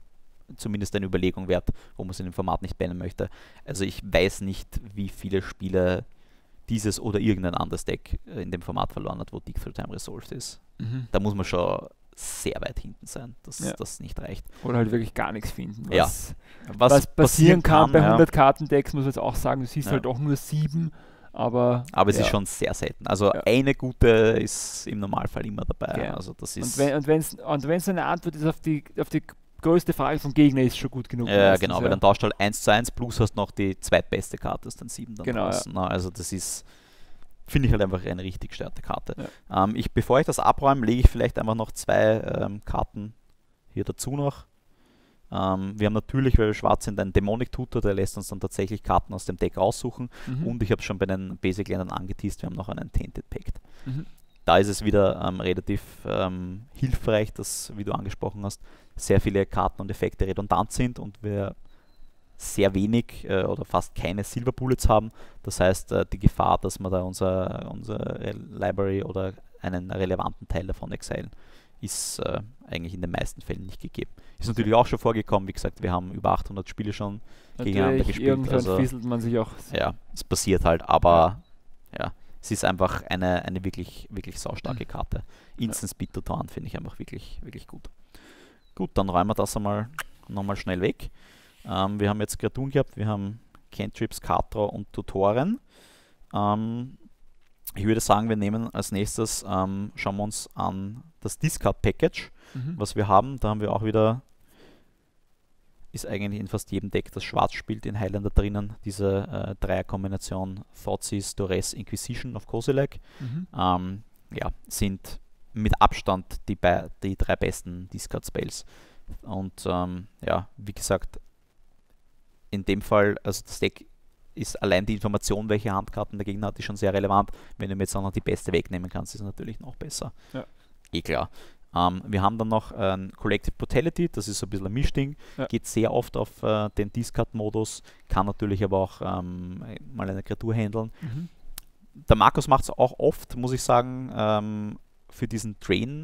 zumindest eine Überlegung wert, wo man es in dem Format nicht bannen möchte. Also ich weiß nicht, wie viele Spiele dieses oder irgendein anderes Deck in dem Format verloren hat, wo Dig Through Time Resolved ist. Da muss man schon sehr weit hinten sein, dass das nicht reicht. Oder halt wirklich gar nichts finden. Was passieren kann bei 100 Kartendecks, muss man jetzt auch sagen, du siehst halt auch nur 7, aber es ist schon sehr selten. Also eine gute ist im Normalfall immer dabei. Ja. Also das ist und wenn es eine Antwort ist auf die größte Frage vom Gegner, ist schon gut genug. Ja, genau, weil dann tauscht halt 1:1 plus hast noch die zweitbeste Karte, ist dann 7 dann genau, draußen. Also das ist, finde ich halt einfach eine richtig starke Karte. Ja. Bevor ich das abräume, lege ich vielleicht einfach noch 2 Karten hier dazu noch. Wir haben natürlich, weil wir schwarz sind, einen Demonic Tutor, der lässt uns dann tatsächlich Karten aus dem Deck raussuchen. Und ich habe schon bei den Basic-Ländern angeteased, wir haben noch einen Tainted Pact. Da ist es wieder relativ hilfreich, dass, wie du angesprochen hast, sehr viele Karten und Effekte redundant sind und wir sehr wenig oder fast keine Silver Bullets haben. Das heißt, die Gefahr, dass wir da unsere Library oder einen relevanten Teil davon exilen, ist eigentlich in den meisten Fällen nicht gegeben. Ist natürlich auch schon vorgekommen, wie gesagt, wir haben über 800 Spiele schon gegeneinander gespielt. Irgendwann fisselt man sich auch. Ja, es passiert halt, aber es ist einfach eine wirklich, wirklich saustarke Karte. Instant Speed to Turn finde ich einfach wirklich, wirklich gut. Gut, dann räumen wir das einmal nochmal schnell weg. Wir haben jetzt Kreaturen gehabt, wir haben Cantrips, Katra und Tutoren. Ich würde sagen, wir nehmen als nächstes, schauen wir uns an das Discard Package, was wir haben. Da haben wir auch wieder, ist eigentlich in fast jedem Deck, das Schwarz spielt, in Highlander drinnen, diese Dreierkombination Thoughtseize, Duress, Inquisition auf Kozilek. Sind mit Abstand die 3 besten Discard-Spells. Und wie gesagt, in dem Fall, also das Deck ist allein die Information, welche Handkarten der Gegner hat, ist schon sehr relevant. Wenn du mir jetzt auch noch die beste wegnehmen kannst, ist es natürlich noch besser. Ja. Klar. Wir haben dann noch Collective Brutality, das ist so ein bisschen ein Mischding, geht sehr oft auf den Discard-Modus, kann natürlich aber auch mal eine Kreatur handeln. Der Markus macht es auch oft, muss ich sagen, für diesen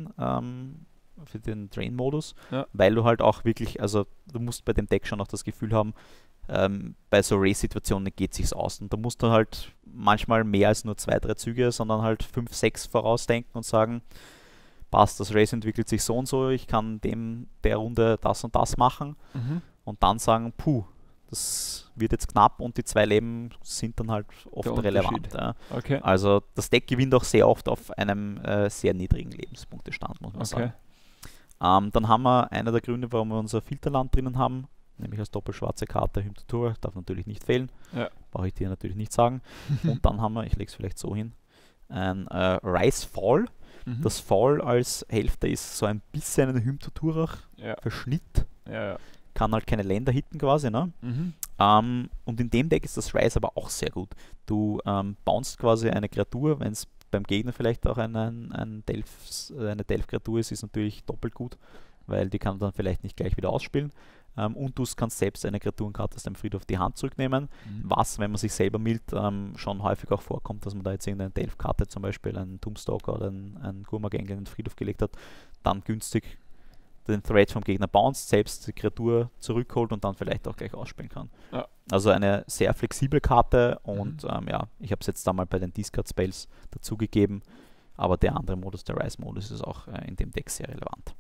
für den Drain-Modus, weil du halt auch wirklich, also du musst bei dem Deck schon noch das Gefühl haben, bei so Race-Situationen geht es sich aus. Und da musst du halt manchmal mehr als nur 2-3 Züge, sondern halt 5-6 vorausdenken und sagen, passt, das Race entwickelt sich so und so, ich kann der Runde das und das machen und dann sagen, das wird jetzt knapp und die 2 Leben sind dann halt oft relevant. Ja. Okay. Also das Deck gewinnt auch sehr oft auf einem sehr niedrigen Lebenspunktestand, muss man sagen. Dann haben wir einer der Gründe, warum wir unser Filterland drinnen haben, nämlich als doppelschwarze Karte, Hymn to Tour, darf natürlich nicht fehlen, brauche ich dir natürlich nicht sagen. Und dann haben wir, ich lege es vielleicht so hin, ein Rise Fall. Das Fall als Hälfte ist so ein bisschen ein Hymn to Turach Verschnitt. Kann halt keine Länder hitten quasi. Ne? Und in dem Deck ist das Rise aber auch sehr gut. Du bounst quasi eine Kreatur, wenn es beim Gegner vielleicht auch eine Delph-Kreatur ist natürlich doppelt gut, weil die kann dann vielleicht nicht gleich wieder ausspielen. Und du kannst selbst eine Kreaturenkarte aus dem Friedhof die Hand zurücknehmen, was, wenn man sich selber mild, schon häufig auch vorkommt, dass man da jetzt irgendeine Delph-Karte, zum Beispiel einen Tombstalker oder einen Gurmag-Engel in den Friedhof gelegt hat, dann günstig den Threat vom Gegner bounced, selbst die Kreatur zurückholt und dann vielleicht auch gleich ausspielen kann. Also eine sehr flexible Karte und ich habe es jetzt da mal bei den Discard-Spells dazugegeben, aber der andere Modus, der Rise-Modus, ist auch in dem Deck sehr relevant.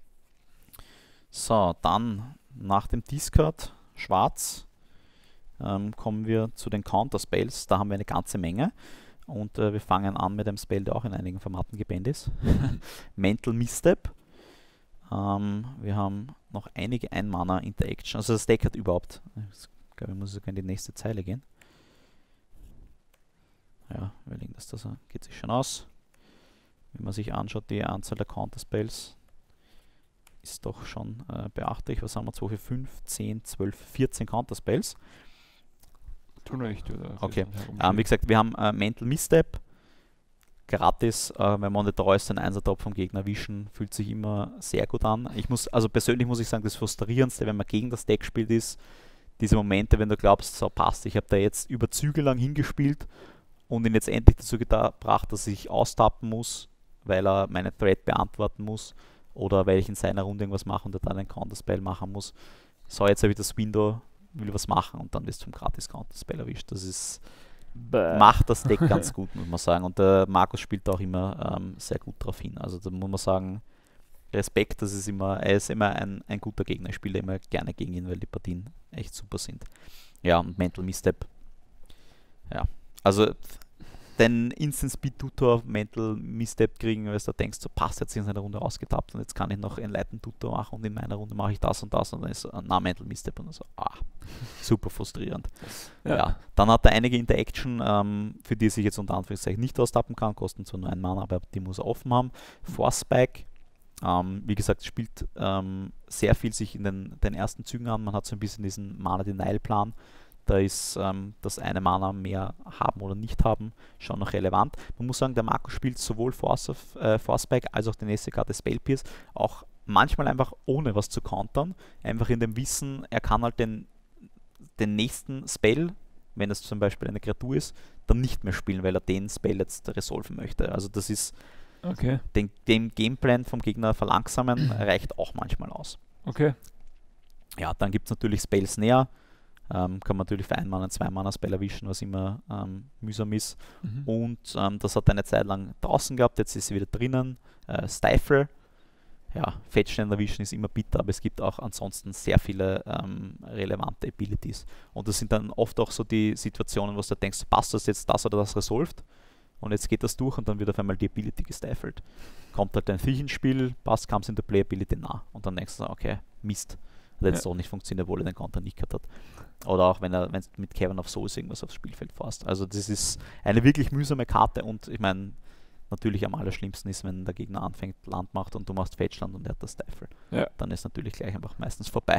So, dann nach dem Discard schwarz kommen wir zu den Counter-Spells. Da haben wir eine ganze Menge und wir fangen an mit einem Spell, der auch in einigen Formaten gebannt ist. Mental Misstep. Wir haben noch einige Ein-Mana-Interaction. Also das Deck hat überhaupt, ich glaube, ich muss sogar in die nächste Zeile gehen. Ja, wir legen das da, geht sich schon aus. Wenn man sich anschaut, die Anzahl der Counter-Spells ist doch schon beachtlich. Was haben wir? 2, 4, 5, 10, 12, 14 Counter-Spells. Tun wir nicht, oder? Okay. Wie gesagt, wir haben Mental Misstep. Gratis, wenn man nicht treu ist, einen 1er-Top vom Gegner erwischen, fühlt sich immer sehr gut an. Persönlich muss ich sagen, das Frustrierendste, wenn man gegen das Deck spielt, ist diese Momente, wenn du glaubst, so passt, ich habe da jetzt über Züge lang hingespielt und ihn jetzt endlich dazu gebracht, dass ich austappen muss, weil er meine Threat beantworten muss oder weil ich in seiner Runde irgendwas mache und er dann einen Counterspell machen muss. so jetzt habe ich das Window, will was machen und dann wirst du vom Gratis-Counterspell erwischt. Das ist macht das Deck ganz gut, muss man sagen. Und der Markus spielt auch immer sehr gut darauf hin. Also da muss man sagen, Respekt, er ist immer ein guter Gegner. Ich spiele immer gerne gegen ihn, weil die Partien echt super sind. Ja, und Mental Misstep. Ja, also den Instant Speed Tutor auf Mental Misstep kriegen, weil du denkst, so passt, jetzt in seiner Runde ausgetappt und jetzt kann ich noch Enlightened Tutor machen und in meiner Runde mache ich das und das und dann ist Mental Misstep und dann so, super frustrierend. Ja. Dann hat er einige Interaction, für die sich jetzt unter Anführungszeichen nicht austappen kann, kosten zwar nur einen Mana, aber die muss er offen haben. Force Spike, wie gesagt, spielt sehr viel sich in den ersten Zügen an, man hat so ein bisschen diesen Mana-Denial-Plan. Da ist das eine Mana mehr haben oder nicht haben schon noch relevant. Man muss sagen, der Marco spielt sowohl Force Spike als auch die nächste Karte Spell Pierce auch manchmal einfach ohne was zu countern. Einfach in dem Wissen, er kann halt den nächsten Spell, wenn es zum Beispiel eine Kreatur ist, dann nicht mehr spielen, weil er den Spell jetzt resolven möchte. Also das ist den Gameplan vom Gegner verlangsamen, reicht auch manchmal aus. Okay. Ja, dann gibt es natürlich Spell Snare. Kann man natürlich für 1 Mana, 2 Mana Spell erwischen, was immer mühsam ist. Und das hat er eine Zeit lang draußen gehabt, jetzt ist sie wieder drinnen. Stifle, ja, Fettstellen erwischen ist immer bitter, aber es gibt auch ansonsten sehr viele relevante Abilities. Und das sind dann oft auch so die Situationen, wo du denkst, passt das jetzt das oder das resolved? Und jetzt geht das durch und dann wird auf einmal die Ability gestifelt. Kommt halt ein Viech ins Spiel, passt, comes in the play Ability nah. Und dann denkst du, okay, Mist. Hat jetzt auch nicht funktioniert, obwohl er den Counter nicht gehabt hat. Oder auch wenn du mit Cavern of Souls irgendwas aufs Spielfeld fährst. Also das ist eine wirklich mühsame Karte und ich meine, natürlich am allerschlimmsten ist, wenn der Gegner anfängt, Land macht und du machst Fetchland und er hat das Stifle. Ja. Dann ist natürlich gleich einfach meistens vorbei.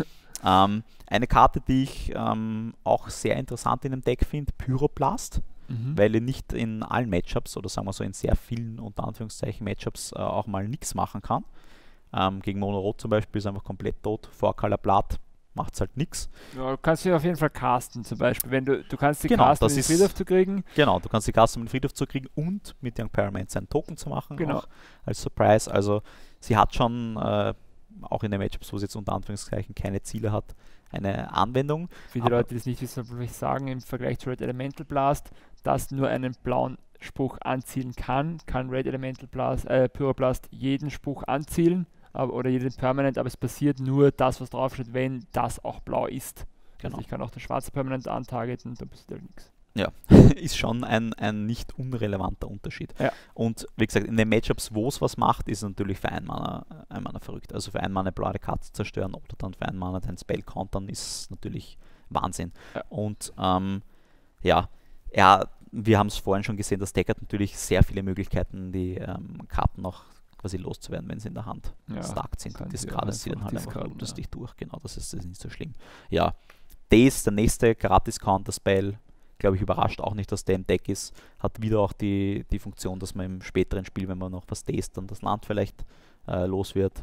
Eine Karte, die ich auch sehr interessant in dem Deck finde, Pyroblast, weil er nicht in allen Matchups oder sagen wir so in sehr vielen unter Anführungszeichen Matchups auch mal nichts machen kann. Gegen Mono-Rot zum Beispiel ist einfach komplett tot, vor Color Blood macht es halt nichts. Ja, du kannst dich auf jeden Fall casten zum Beispiel, wenn du kannst die casten, um den Friedhof zu kriegen. Genau, du kannst die casten, um den Friedhof zu kriegen und mit Young Paramount seinen Token zu machen, auch als Surprise. Also sie hat schon, auch in den Matchups, wo sie jetzt unter Anführungszeichen keine Ziele hat, eine Anwendung. Für die Leute, die es nicht wissen, will ich sagen, im Vergleich zu Red Elemental Blast, dass nur einen blauen Spruch anzielen kann Red Elemental Blast, Pyroblast jeden Spruch anzielen. Oder jeden Permanent, aber es passiert nur das, was draufsteht, wenn das auch blau ist. Genau. Also ich kann auch das schwarze Permanent antargeten, dann passiert halt nichts. Ja, ist schon ein nicht unrelevanter Unterschied. Ja. Und wie gesagt, in den Matchups, wo es was macht, ist es natürlich für ein Mana verrückt. Also für 1 Mana blaue Karte zu zerstören oder dann für 1 Mana den Spell countern, ist natürlich Wahnsinn. Ja. Und wir haben es vorhin schon gesehen, das Deck hat natürlich sehr viele Möglichkeiten, die Karten noch quasi loszuwerden, wenn sie in der Hand stark sind. Und discardest sie dann halt einfach lustig durch. Genau, das ist nicht so schlimm. Ja, Daze, der nächste Gratis-Counter-Spell, glaube ich, überrascht auch nicht, dass der im Deck ist. Hat wieder auch die Funktion, dass man im späteren Spiel, wenn man noch was dazed, dann das Land vielleicht los wird.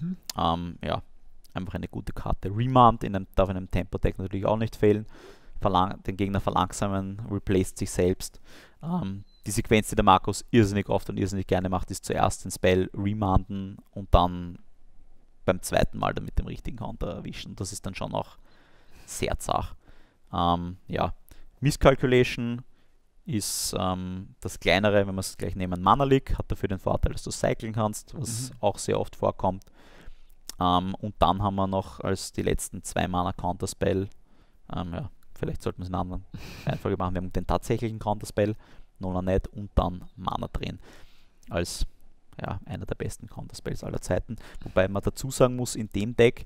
Einfach eine gute Karte. Remand darf in einem Tempo-Deck natürlich auch nicht fehlen. Den Gegner verlangsamen, replaced sich selbst. Die Sequenz, die der Markus irrsinnig oft und irrsinnig gerne macht, ist zuerst den Spell remanden und dann beim zweiten Mal dann mit dem richtigen Counter erwischen. Das ist dann schon auch sehr zart. Miscalculation ist das kleinere, wenn man es gleich nehmen, Mana Leak, hat dafür den Vorteil, dass du cyclen kannst, was auch sehr oft vorkommt. Und dann haben wir noch als die letzten 2 Mana Counterspell, vielleicht sollten wir es in einer anderen Reihenfolge machen, wir haben den tatsächlichen Counterspell, Nona Net und dann Mana drehen als einer der besten Counterspells aller Zeiten. Wobei man dazu sagen muss, in dem Deck,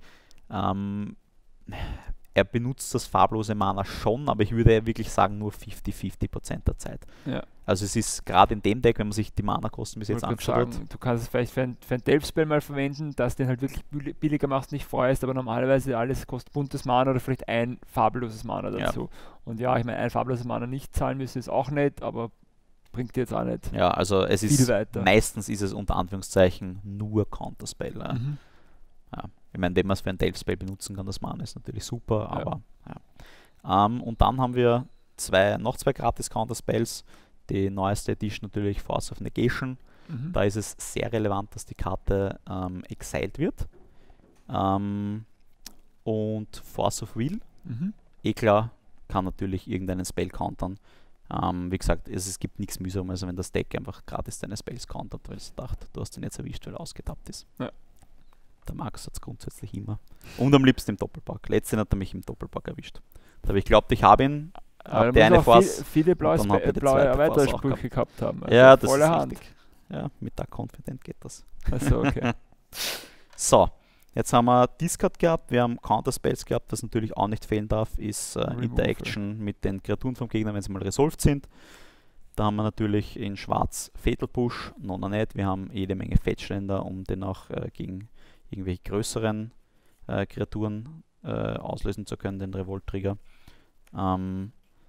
er benutzt das farblose Mana schon, aber ich würde wirklich sagen, nur 50% der Zeit. Ja. Also es ist gerade in dem Deck, wenn man sich die Mana-Kosten bis jetzt angeschaut hat. Du kannst es vielleicht für ein Delve-Spell mal verwenden, dass den halt wirklich billiger machst, nicht vorerst, aber normalerweise alles kostet buntes Mana oder vielleicht ein farbloses Mana dazu. Ja. Und ich meine, ein farbloses Mana nicht zahlen müssen ist auch nett, aber bringt dir jetzt auch nicht. Ja, also es ist weiter. Meistens ist es unter Anführungszeichen nur Counterspell. Ja. Ich meine, wenn man es für ein Delve-Spell benutzen kann, das Mana ist natürlich super, aber und dann haben wir noch zwei Gratis-Counterspells. Die neueste Edition natürlich Force of Negation. Da ist es sehr relevant, dass die Karte exiled wird. und Force of Will. Klar, kann natürlich irgendeinen Spell countern. Wie gesagt, es gibt nichts mühsam, also wenn das Deck einfach gratis deine Spells countert, weil es dachte, du hast ihn jetzt erwischt, weil er ausgetappt ist. Ja. Der Markus hat es grundsätzlich immer. Und am liebsten im Doppelpack. Letzten hat er mich im Doppelpack erwischt. Da habe ich geglaubt, ich habe ihn. Der eine Force, viele blaue Erweitersprüche gehabt haben. Also ja, das ist richtig. Ja, mit der Confident geht das. Achso, okay. So, jetzt haben wir Discard gehabt, wir haben Counterspells gehabt, was natürlich auch nicht fehlen darf, ist Interaction mit den Kreaturen vom Gegner, wenn sie mal resolved sind. Da haben wir natürlich in Schwarz Fatal Push, Nona nicht. Wir haben jede Menge Fettschländer, um den auch gegen irgendwelche größeren Kreaturen auslösen zu können, den Revolt-Trigger. Und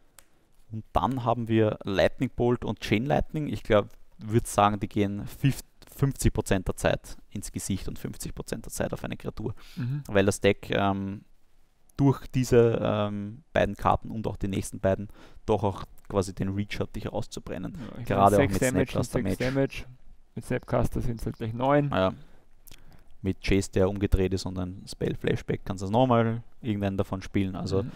dann haben wir Lightning Bolt und Chain Lightning. Ich glaube, würde sagen, die gehen 50% der Zeit ins Gesicht und 50% der Zeit auf eine Kreatur. Weil das Deck durch diese beiden Karten und auch die nächsten beiden doch auch quasi den Reach hat, dich auszubrennen. Ja, gerade auch mit Snapcaster Damage. Mit Snapcaster sind es halt gleich 9. Ja. Mit Chase, der umgedreht ist und ein Spell Flashback, kannst du nochmal irgendeinen davon spielen. Also,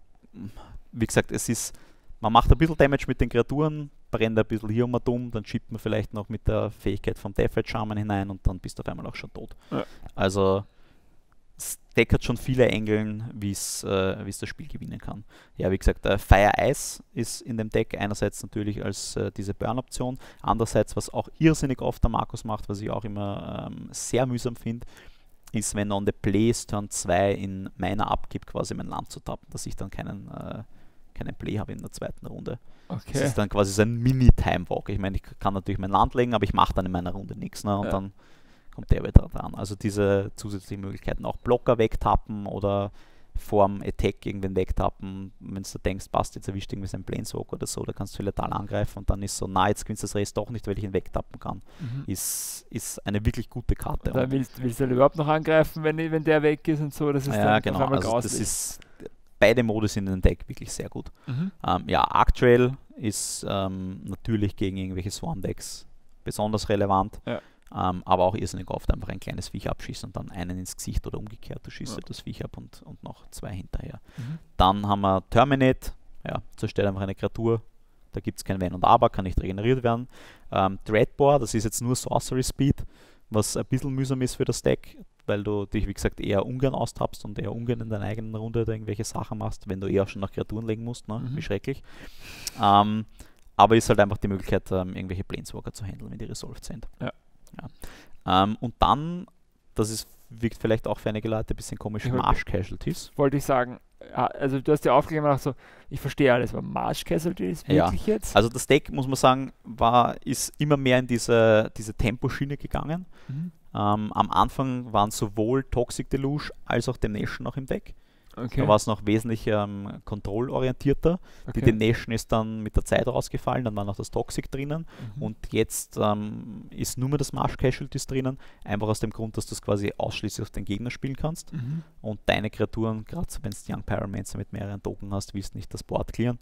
wie gesagt, man macht ein bisschen Damage mit den Kreaturen, brennt ein bisschen hier und dumm, dann schiebt man vielleicht noch mit der Fähigkeit vom Deathrat Shaman hinein und dann bist du auf einmal auch schon tot. Ja. Also, das Deck hat schon viele Engeln, wie es das Spiel gewinnen kann. Ja, wie gesagt, Fire Ice ist in dem Deck einerseits natürlich als diese Burn-Option, andererseits, was auch irrsinnig oft der Markus macht, was ich auch immer sehr mühsam finde, ist, wenn er on the Plays Turn 2 in Mana abgibt, quasi mein Land zu tappen, dass ich dann keinen Play habe in der zweiten Runde. Okay. Das ist dann quasi so ein Mini-Time-Walk. Ich meine, ich kann natürlich mein Land legen, aber ich mache dann in meiner Runde nichts. Ne? Und dann kommt der wieder dran. Also diese zusätzlichen Möglichkeiten, auch Blocker wegtappen oder vorm Attack irgendwen wegtappen. Wenn du denkst, passt, jetzt erwischt irgendwie sein Planeswalker oder so, da kannst du letal angreifen und dann ist so, jetzt gewinnst du das Race doch nicht, weil ich ihn wegtappen kann. Ist eine wirklich gute Karte. Dann willst du überhaupt noch angreifen, wenn der weg ist und so? Das ist ja, genau. Also das ist, beide Modi sind in dem Deck wirklich sehr gut. Arctrail ist natürlich gegen irgendwelche Swarm-Decks besonders relevant. Ja. Aber auch irrsinnig oft einfach ein kleines Viech abschießen und dann einen ins Gesicht oder umgekehrt. Du schießt das Viech ab und noch 2 hinterher. Dann haben wir Terminate, zerstört einfach eine Kreatur. Da gibt es kein Wenn und Aber, kann nicht regeneriert werden. Dreadbore, das ist jetzt nur Sorcery Speed, was ein bisschen mühsam ist für das Deck, weil du dich, wie gesagt, eher ungern austappst und eher ungern in deiner eigenen Runde da irgendwelche Sachen machst, wenn du eher schon nach Kreaturen legen musst, ne? Wie schrecklich. Aber ist halt einfach die Möglichkeit, irgendwelche Planeswalker zu handeln, wenn die resolved sind. Und dann, wirkt vielleicht auch für einige Leute ein bisschen komisch, Marsh Casualties. Wollte ich sagen, also du hast ja aufgegeben und so, ich verstehe alles, aber Marsh Casualties wirklich jetzt? Also das Deck, muss man sagen, ist immer mehr in diese Tempo-Schiene gegangen. Am Anfang waren sowohl Toxic Deluge als auch Damnation noch im Deck. Okay. Da war es noch wesentlich kontrollorientierter. Die Damnation ist dann mit der Zeit rausgefallen, dann war noch das Toxic drinnen und jetzt ist nur mehr das Marsh Casualties drinnen, einfach aus dem Grund, dass du es quasi ausschließlich auf den Gegner spielen kannst und deine Kreaturen, gerade wenn du Young Pyromancer mit mehreren Token hast, willst nicht das Board clearen.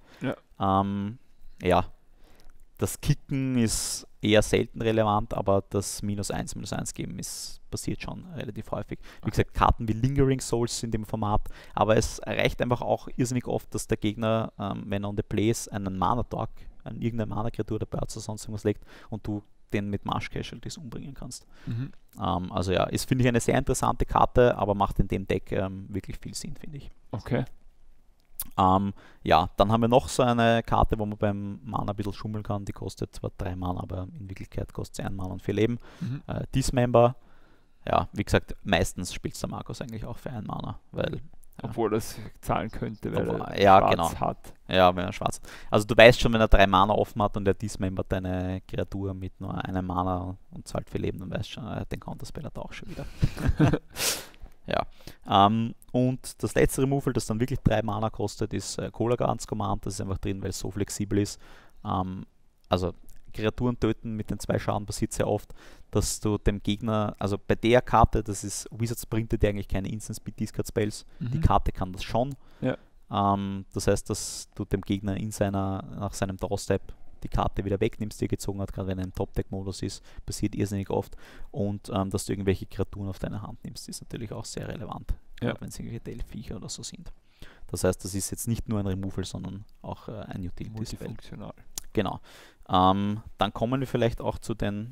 Das Kicken ist eher selten relevant, aber das -1/-1 geben passiert schon relativ häufig. Wie gesagt, Karten wie Lingering Souls sind im Format, aber es reicht einfach auch irrsinnig oft, dass der Gegner, wenn er on the place einen Mana-Talk, an irgendeine Mana-Kreatur oder Birds oder sonst irgendwas legt und du den mit Marsh Casualties umbringen kannst. Also ist, finde ich, eine sehr interessante Karte, aber macht in dem Deck wirklich viel Sinn, finde ich. Okay. Dann haben wir noch so eine Karte, wo man beim Mana ein bisschen schummeln kann. Die kostet zwar 3 Mana, aber in Wirklichkeit kostet sie 1 Mana und 4 Leben. Dismember, wie gesagt, meistens spielt der Markus eigentlich auch für 1 Mana, weil obwohl er es zahlen könnte, weil er schwarz hat. Ja, wenn er schwarz hat. Also du weißt schon, wenn er 3 Mana offen hat und er dismembert deine Kreatur mit nur 1 Mana und zahlt 4 Leben, dann weißt du schon, den Counterspell hat er auch schon wieder. Und das letzte Removal, das dann wirklich 3 Mana kostet, ist Kolagans Command. Das ist einfach drin, weil es so flexibel ist. Also Kreaturen töten mit den 2 Schaden passiert sehr oft, dass du dem Gegner, also bei der Karte, das ist Wizards printet eigentlich keine Instant Speed Discard Spells. Die Karte kann das schon. Das heißt, dass du dem Gegner nach seinem Draw-Step die Karte wieder wegnimmst, die er gezogen hat, gerade wenn er im Top-Deck-Modus ist, passiert irrsinnig oft. Und dass du irgendwelche Kreaturen auf deine Hand nimmst, ist natürlich auch sehr relevant. wenn es irgendwelche Delph-Viecher oder so sind. Das heißt, das ist jetzt nicht nur ein Removal, sondern auch ein Utility-Spell. Multifunktional. Genau. Dann kommen wir vielleicht auch zu den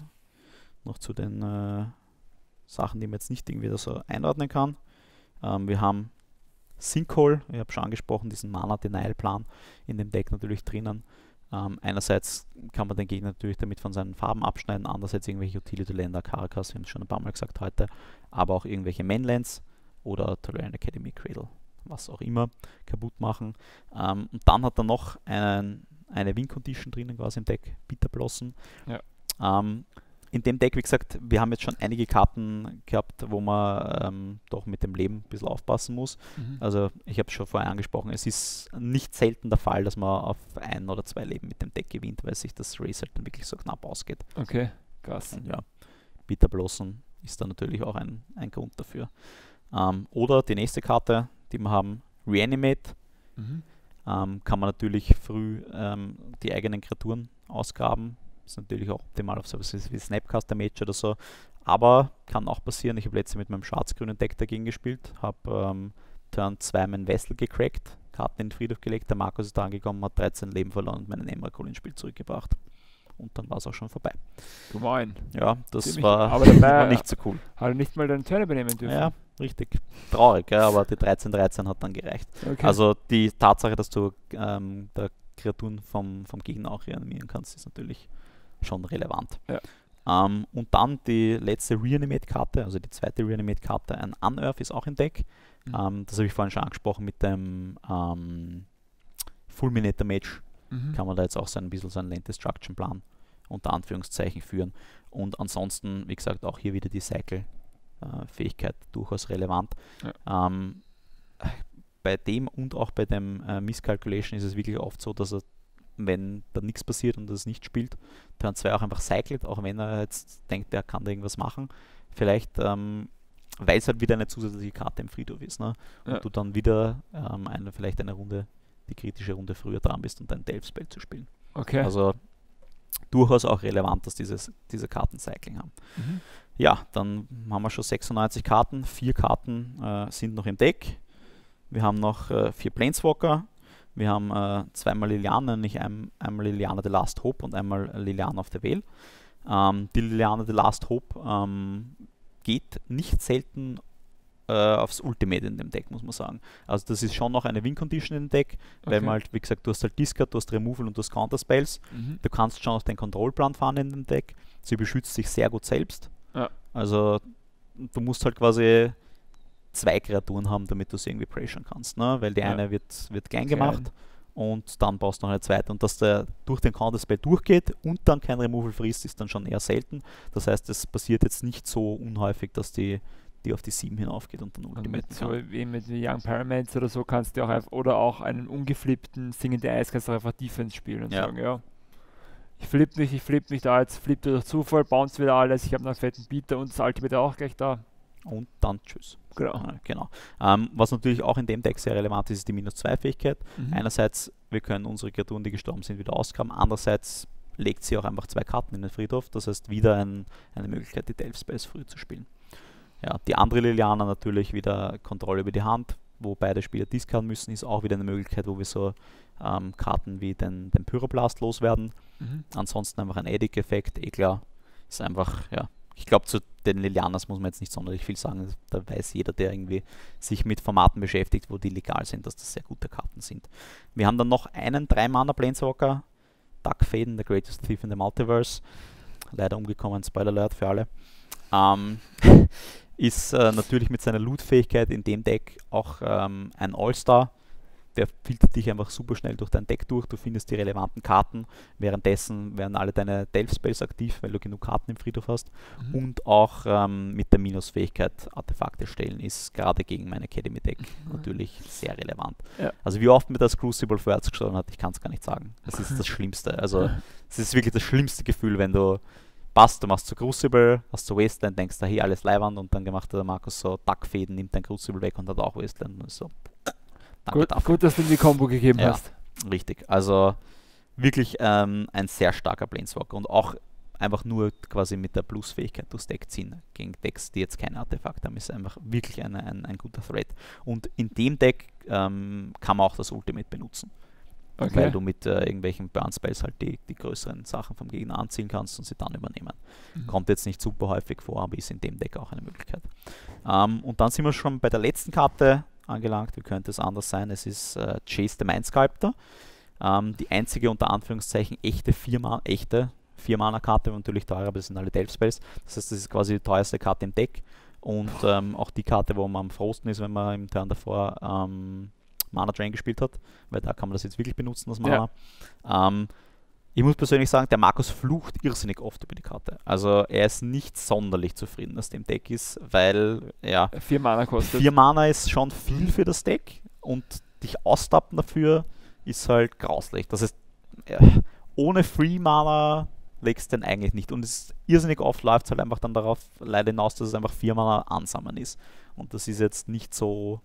Sachen, die man jetzt nicht irgendwie so einordnen kann. Wir haben Sinkhole, ich habe schon angesprochen, diesen Mana-Denial-Plan in dem Deck natürlich drinnen. Einerseits kann man den Gegner natürlich damit von seinen Farben abschneiden, andererseits irgendwelche Utility-Länder, Karakas, wir haben es schon ein paar Mal gesagt heute, aber auch irgendwelche Manlands oder Tolarian Academy Cradle, was auch immer, kaputt machen. Und dann hat er noch eine Win-Condition drinnen quasi im Deck, Bitter Blossom. Ja. In dem Deck, wie gesagt, wir haben jetzt schon einige Karten gehabt, wo man doch mit dem Leben ein bisschen aufpassen muss. Also ich habe es schon vorher angesprochen, es ist nicht selten der Fall, dass man auf 1 oder 2 Leben mit dem Deck gewinnt, weil sich das Race halt dann wirklich so knapp ausgeht. Okay, krass. Und ja, Bitter Blossom ist da natürlich auch ein Grund dafür. Oder die nächste Karte, die wir haben, Reanimate. Kann man natürlich früh die eigenen Kreaturen ausgraben. Ist natürlich auch optimal auf sowas wie Snapcaster Mage oder so. Aber kann auch passieren. Ich habe letztens mit meinem schwarz-grünen Deck dagegen gespielt. Habe Turn 2 meinen Vessel gecrackt, Karten in den Friedhof gelegt. Der Markus ist da angekommen, hat 13 Leben verloren und meinen Emrakul ins Spiel zurückgebracht. Und dann war es auch schon vorbei. Gemein. Ja, das war, aber dabei war nicht so cool. Hat er nicht mal deine Turn übernehmen dürfen. Ja, richtig. Traurig, ja, aber die 13-13 hat dann gereicht. Okay. Also die Tatsache, dass du der Kreaturen vom Gegner auch reanimieren kannst, ist natürlich schon relevant. Ja. Und dann die letzte Reanimate-Karte, also die zweite Reanimate-Karte, ein Unearth ist auch im Deck. Das habe ich vorhin schon angesprochen mit dem Fulminator Mage. Kann man da jetzt auch so ein bisschen so einen Land Destruction Plan unter Anführungszeichen führen. Und ansonsten, wie gesagt, auch hier wieder die Cycle-Fähigkeit durchaus relevant. Ja. Bei dem und auch bei dem Miscalculation ist es wirklich oft so, dass er, wenn da nichts passiert und es nicht spielt, Turn 2 auch einfach cycelt, auch wenn er jetzt denkt, er kann da irgendwas machen. Vielleicht, weil es halt wieder eine zusätzliche Karte im Friedhof ist. Ne? Und du dann wieder vielleicht eine Runde, die kritische Runde früher dran bist und dein Delph-Spell zu spielen. Okay. Also durchaus auch relevant, dass diese Karten Cycling haben. Ja, dann haben wir schon 96 Karten, 4 Karten sind noch im Deck. Wir haben noch 4 Planeswalker. Wir haben zweimal Liliana, nicht einmal Liliana The Last Hope und einmal Liliana of the Veil. Die Liliana The Last Hope geht nicht selten aufs Ultimate in dem Deck, muss man sagen. Also das ist schon noch eine Win-Condition in dem Deck, weil man halt, wie gesagt, du hast halt Discard, du hast Removal und du hast Counter-Spells. Du kannst schon auch den Kontrollplan fahren in dem Deck. Sie beschützt sich sehr gut selbst. Ja. Also du musst halt quasi 2 Kreaturen haben, damit du sie irgendwie pressuren kannst, ne? Weil die eine wird klein gemacht und dann brauchst du noch eine zweite. Und dass der durch den Counterspell durchgeht und dann kein Removal frisst, ist dann schon eher selten. Das heißt, es passiert jetzt nicht so unhäufig, dass die auf die 7 hinaufgeht und dann Ultimate so wie mit Young Paramount oder so kannst du auch einfach, oder auch einen ungeflippten Singende Eis kannst du auch einfach Defense spielen und sagen, ja, ich flippe mich da, jetzt flippt er durch Zufall, bounce wieder alles, ich habe noch einen fetten Beater und das Ultimate auch gleich da. Und dann tschüss. Genau. Was natürlich auch in dem Deck sehr relevant ist, ist die -2-Fähigkeit. Einerseits, wir können unsere Kreaturen, die gestorben sind, wieder ausgraben. Andererseits legt sie auch einfach 2 Karten in den Friedhof. Das heißt, wieder eine Möglichkeit, die Delph Spells früh zu spielen. Ja, die andere Liliana natürlich wieder Kontrolle über die Hand, wo beide Spieler discarden müssen, ist auch wieder eine Möglichkeit, wo wir so Karten wie den Pyroblast loswerden. Ansonsten einfach ein Edic-Effekt, klar. Ist einfach, ja. Ich glaube, zu den Lilianas muss man jetzt nicht sonderlich viel sagen. Da weiß jeder, der irgendwie sich mit Formaten beschäftigt, wo die legal sind, dass das sehr gute Karten sind. Wir haben dann noch einen 3-Mana Planeswalker, Dark Faden, the greatest thief in the multiverse. Leider umgekommen, Spoiler Alert für alle. Ist natürlich mit seiner Loot-Fähigkeit in dem Deck auch ein All-Star. Der filtert dich einfach super schnell durch dein Deck durch, du findest die relevanten Karten, währenddessen werden alle deine Delph-Spells aktiv, weil du genug Karten im Friedhof hast. Und auch mit der Minusfähigkeit Artefakte stellen ist gerade gegen mein Academy-Deck natürlich sehr relevant. Ja. Also wie oft mir das Crucible vorwärts gestohlen hat, ich kann es gar nicht sagen. Das ist das Schlimmste. Also es ist wirklich das schlimmste Gefühl, wenn du du machst so Crucible, hast so Wasteland, denkst da, hey, alles Leiwand und dann gemacht der Markus so Duckfäden, nimmt dein Crucible weg und hat auch Wasteland und so. Gut, dass du ihm die Combo gegeben hast. Richtig, also wirklich ein sehr starker Planeswalker und auch einfach nur quasi mit der Plusfähigkeit durchs Deck ziehen. Gegen Decks, die jetzt kein Artefakt haben, ist einfach wirklich ein guter Threat. Und in dem Deck kann man auch das Ultimate benutzen. Okay. Weil du mit irgendwelchen Burn-Spells halt die größeren Sachen vom Gegner anziehen kannst und sie dann übernehmen. Kommt jetzt nicht super häufig vor, aber ist in dem Deck auch eine Möglichkeit. Und dann sind wir schon bei der letzten Karte angelangt. Wie könnte es anders sein? Es ist Chase the Mind Sculptor. Die einzige unter Anführungszeichen echte 4-Mana-Karte, natürlich teurer, aber das sind alle Delve-Spells. Das heißt, das ist quasi die teuerste Karte im Deck und auch die Karte, wo man am frosten ist, wenn man im Turn davor Mana Drain gespielt hat, weil da kann man das jetzt wirklich benutzen, das Mana. Ja. Ich muss persönlich sagen, der Markus flucht irrsinnig oft über die Karte. Also er ist nicht sonderlich zufrieden, dass dem Deck ist, weil 4 Mana kostet. 4 Mana ist schon viel für das Deck und dich austappen dafür ist halt grauslich. Das heißt, ohne Free Mana legst du den eigentlich nicht. Und es ist irrsinnig oft läuft es halt einfach dann darauf leider hinaus, dass es einfach 4 Mana ansammeln ist. Und das ist jetzt nicht so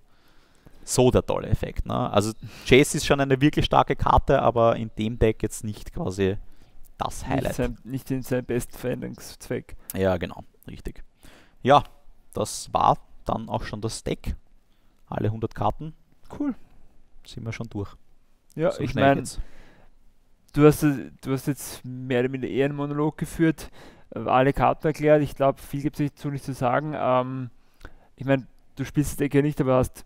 der tolle Effekt. Ne? Also Chase ist schon eine wirklich starke Karte, aber in dem Deck jetzt nicht quasi das Highlight. Nicht in seinem besten Verwendungszweck. Ja, genau, richtig. Ja, das war dann auch schon das Deck. Alle 100 Karten. Cool. Sind wir schon durch. Ja, so ich meine, du hast jetzt mehr oder weniger eher einen Monolog geführt, alle Karten erklärt. Ich glaube, viel gibt es dazu nicht zu sagen. Ich meine, du spielst das Deck ja nicht, aber hast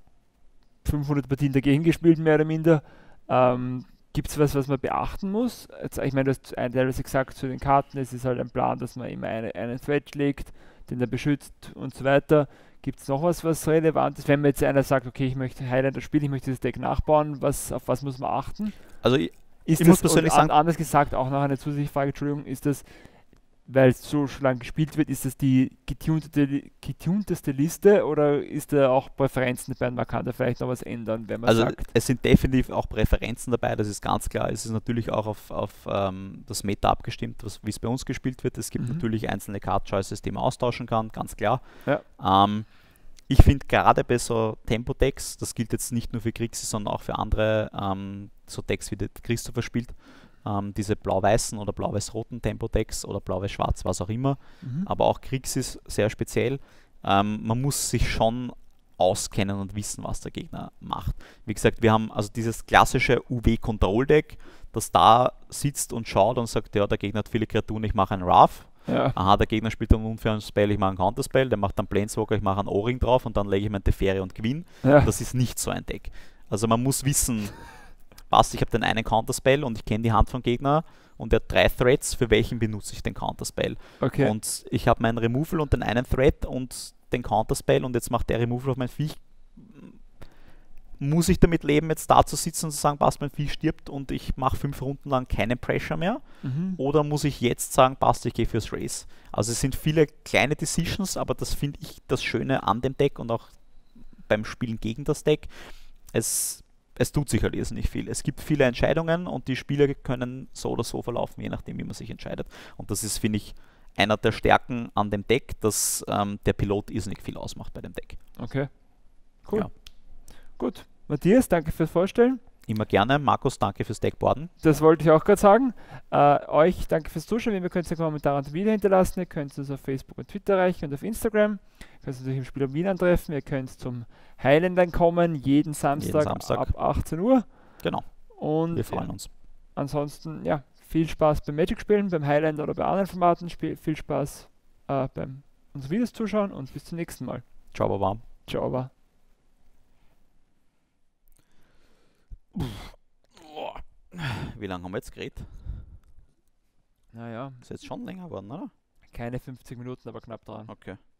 500 Partien dagegen gespielt, mehr oder minder. Gibt es was man beachten muss? Jetzt, ich meine, du hast teilweise gesagt zu den Karten, es ist halt ein Plan, dass man immer einen Threat legt, den er beschützt und so weiter. Gibt es noch was relevant ist? Wenn mir jetzt einer sagt, okay, ich möchte Highlander spielen, ich möchte das Deck nachbauen, auf was muss man achten? Also ich muss persönlich sagen, anders gesagt, auch noch eine zusätzliche Frage, Entschuldigung, ist das, weil es so schon lange gespielt wird, ist das die getunteste Liste oder ist da auch Präferenzen dabei? Man kann da vielleicht noch was ändern, wenn man sagt. Es sind definitiv auch Präferenzen dabei, das ist ganz klar. Es ist natürlich auch auf das Meta abgestimmt, wie es bei uns gespielt wird. Es gibt natürlich einzelne Card-Choices, die man austauschen kann, ganz klar. Ja. Ich finde gerade bei so Tempo-Decks, das gilt jetzt nicht nur für Grixis, sondern auch für andere so Decks, wie der Christopher spielt, diese blau-weißen oder blau-weiß-roten Tempo-Decks oder blau-weiß-schwarz, was auch immer, aber auch Grixis sehr speziell. Man muss sich schon auskennen und wissen, was der Gegner macht. Wie gesagt, wir haben also dieses klassische UW-Control-Deck, das da sitzt und schaut und sagt, ja, der Gegner hat viele Kreaturen, ich mache einen Wrath. Ja. Aha, der Gegner spielt einen unfairen Spell, ich mache einen Counterspell, der macht dann Planeswalker, ich mache einen O-Ring drauf und dann lege ich meinen Teferi und gewinne. Ja. Das ist nicht so ein Deck. Also man muss wissen, ich habe den einen Counterspell und ich kenne die Hand vom Gegner und er hat 3 Threats, für welchen benutze ich den Counterspell. Okay. Und ich habe meinen Removal und den einen Threat und den Counterspell und jetzt macht der Removal auf mein Viech. Muss ich damit leben, jetzt da zu sitzen und zu sagen, passt, mein Vieh stirbt und ich mache 5 Runden lang keinen Pressure mehr? Oder muss ich jetzt sagen, passt, ich gehe fürs Race? Also es sind viele kleine Decisions, aber das finde ich das Schöne an dem Deck und auch beim Spielen gegen das Deck. Es tut sich halt irrsinnig viel. Es gibt viele Entscheidungen und die Spieler können so oder so verlaufen, je nachdem, wie man sich entscheidet. Und das ist, finde ich, einer der Stärken an dem Deck, dass der Pilot irrsinnig viel ausmacht bei dem Deck. Okay, cool. Ja. Gut, Matthias, danke fürs Vorstellen. Immer gerne. Markus, danke fürs Deckboarden. Das wollte ich auch gerade sagen. Euch danke fürs Zuschauen. Wir können einen Kommentar und Video hinterlassen. Ihr könnt uns auf Facebook und Twitter erreichen und auf Instagram. Ihr könnt uns natürlich im Spiel um Wien antreffen. Ihr könnt zum Highlandern kommen, jeden Samstag ab 18 Uhr. Genau. Und wir freuen uns. Ansonsten, ja, viel Spaß beim Magic-Spielen, beim Highlander oder bei anderen Formaten. Viel Spaß beim unsere Videos zuschauen und bis zum nächsten Mal. Ciao, Baba. Ciao, Baba. Wie lange haben wir jetzt geredet? Naja. Ist jetzt schon länger geworden, oder? Keine 50 Minuten, aber knapp dran. Okay.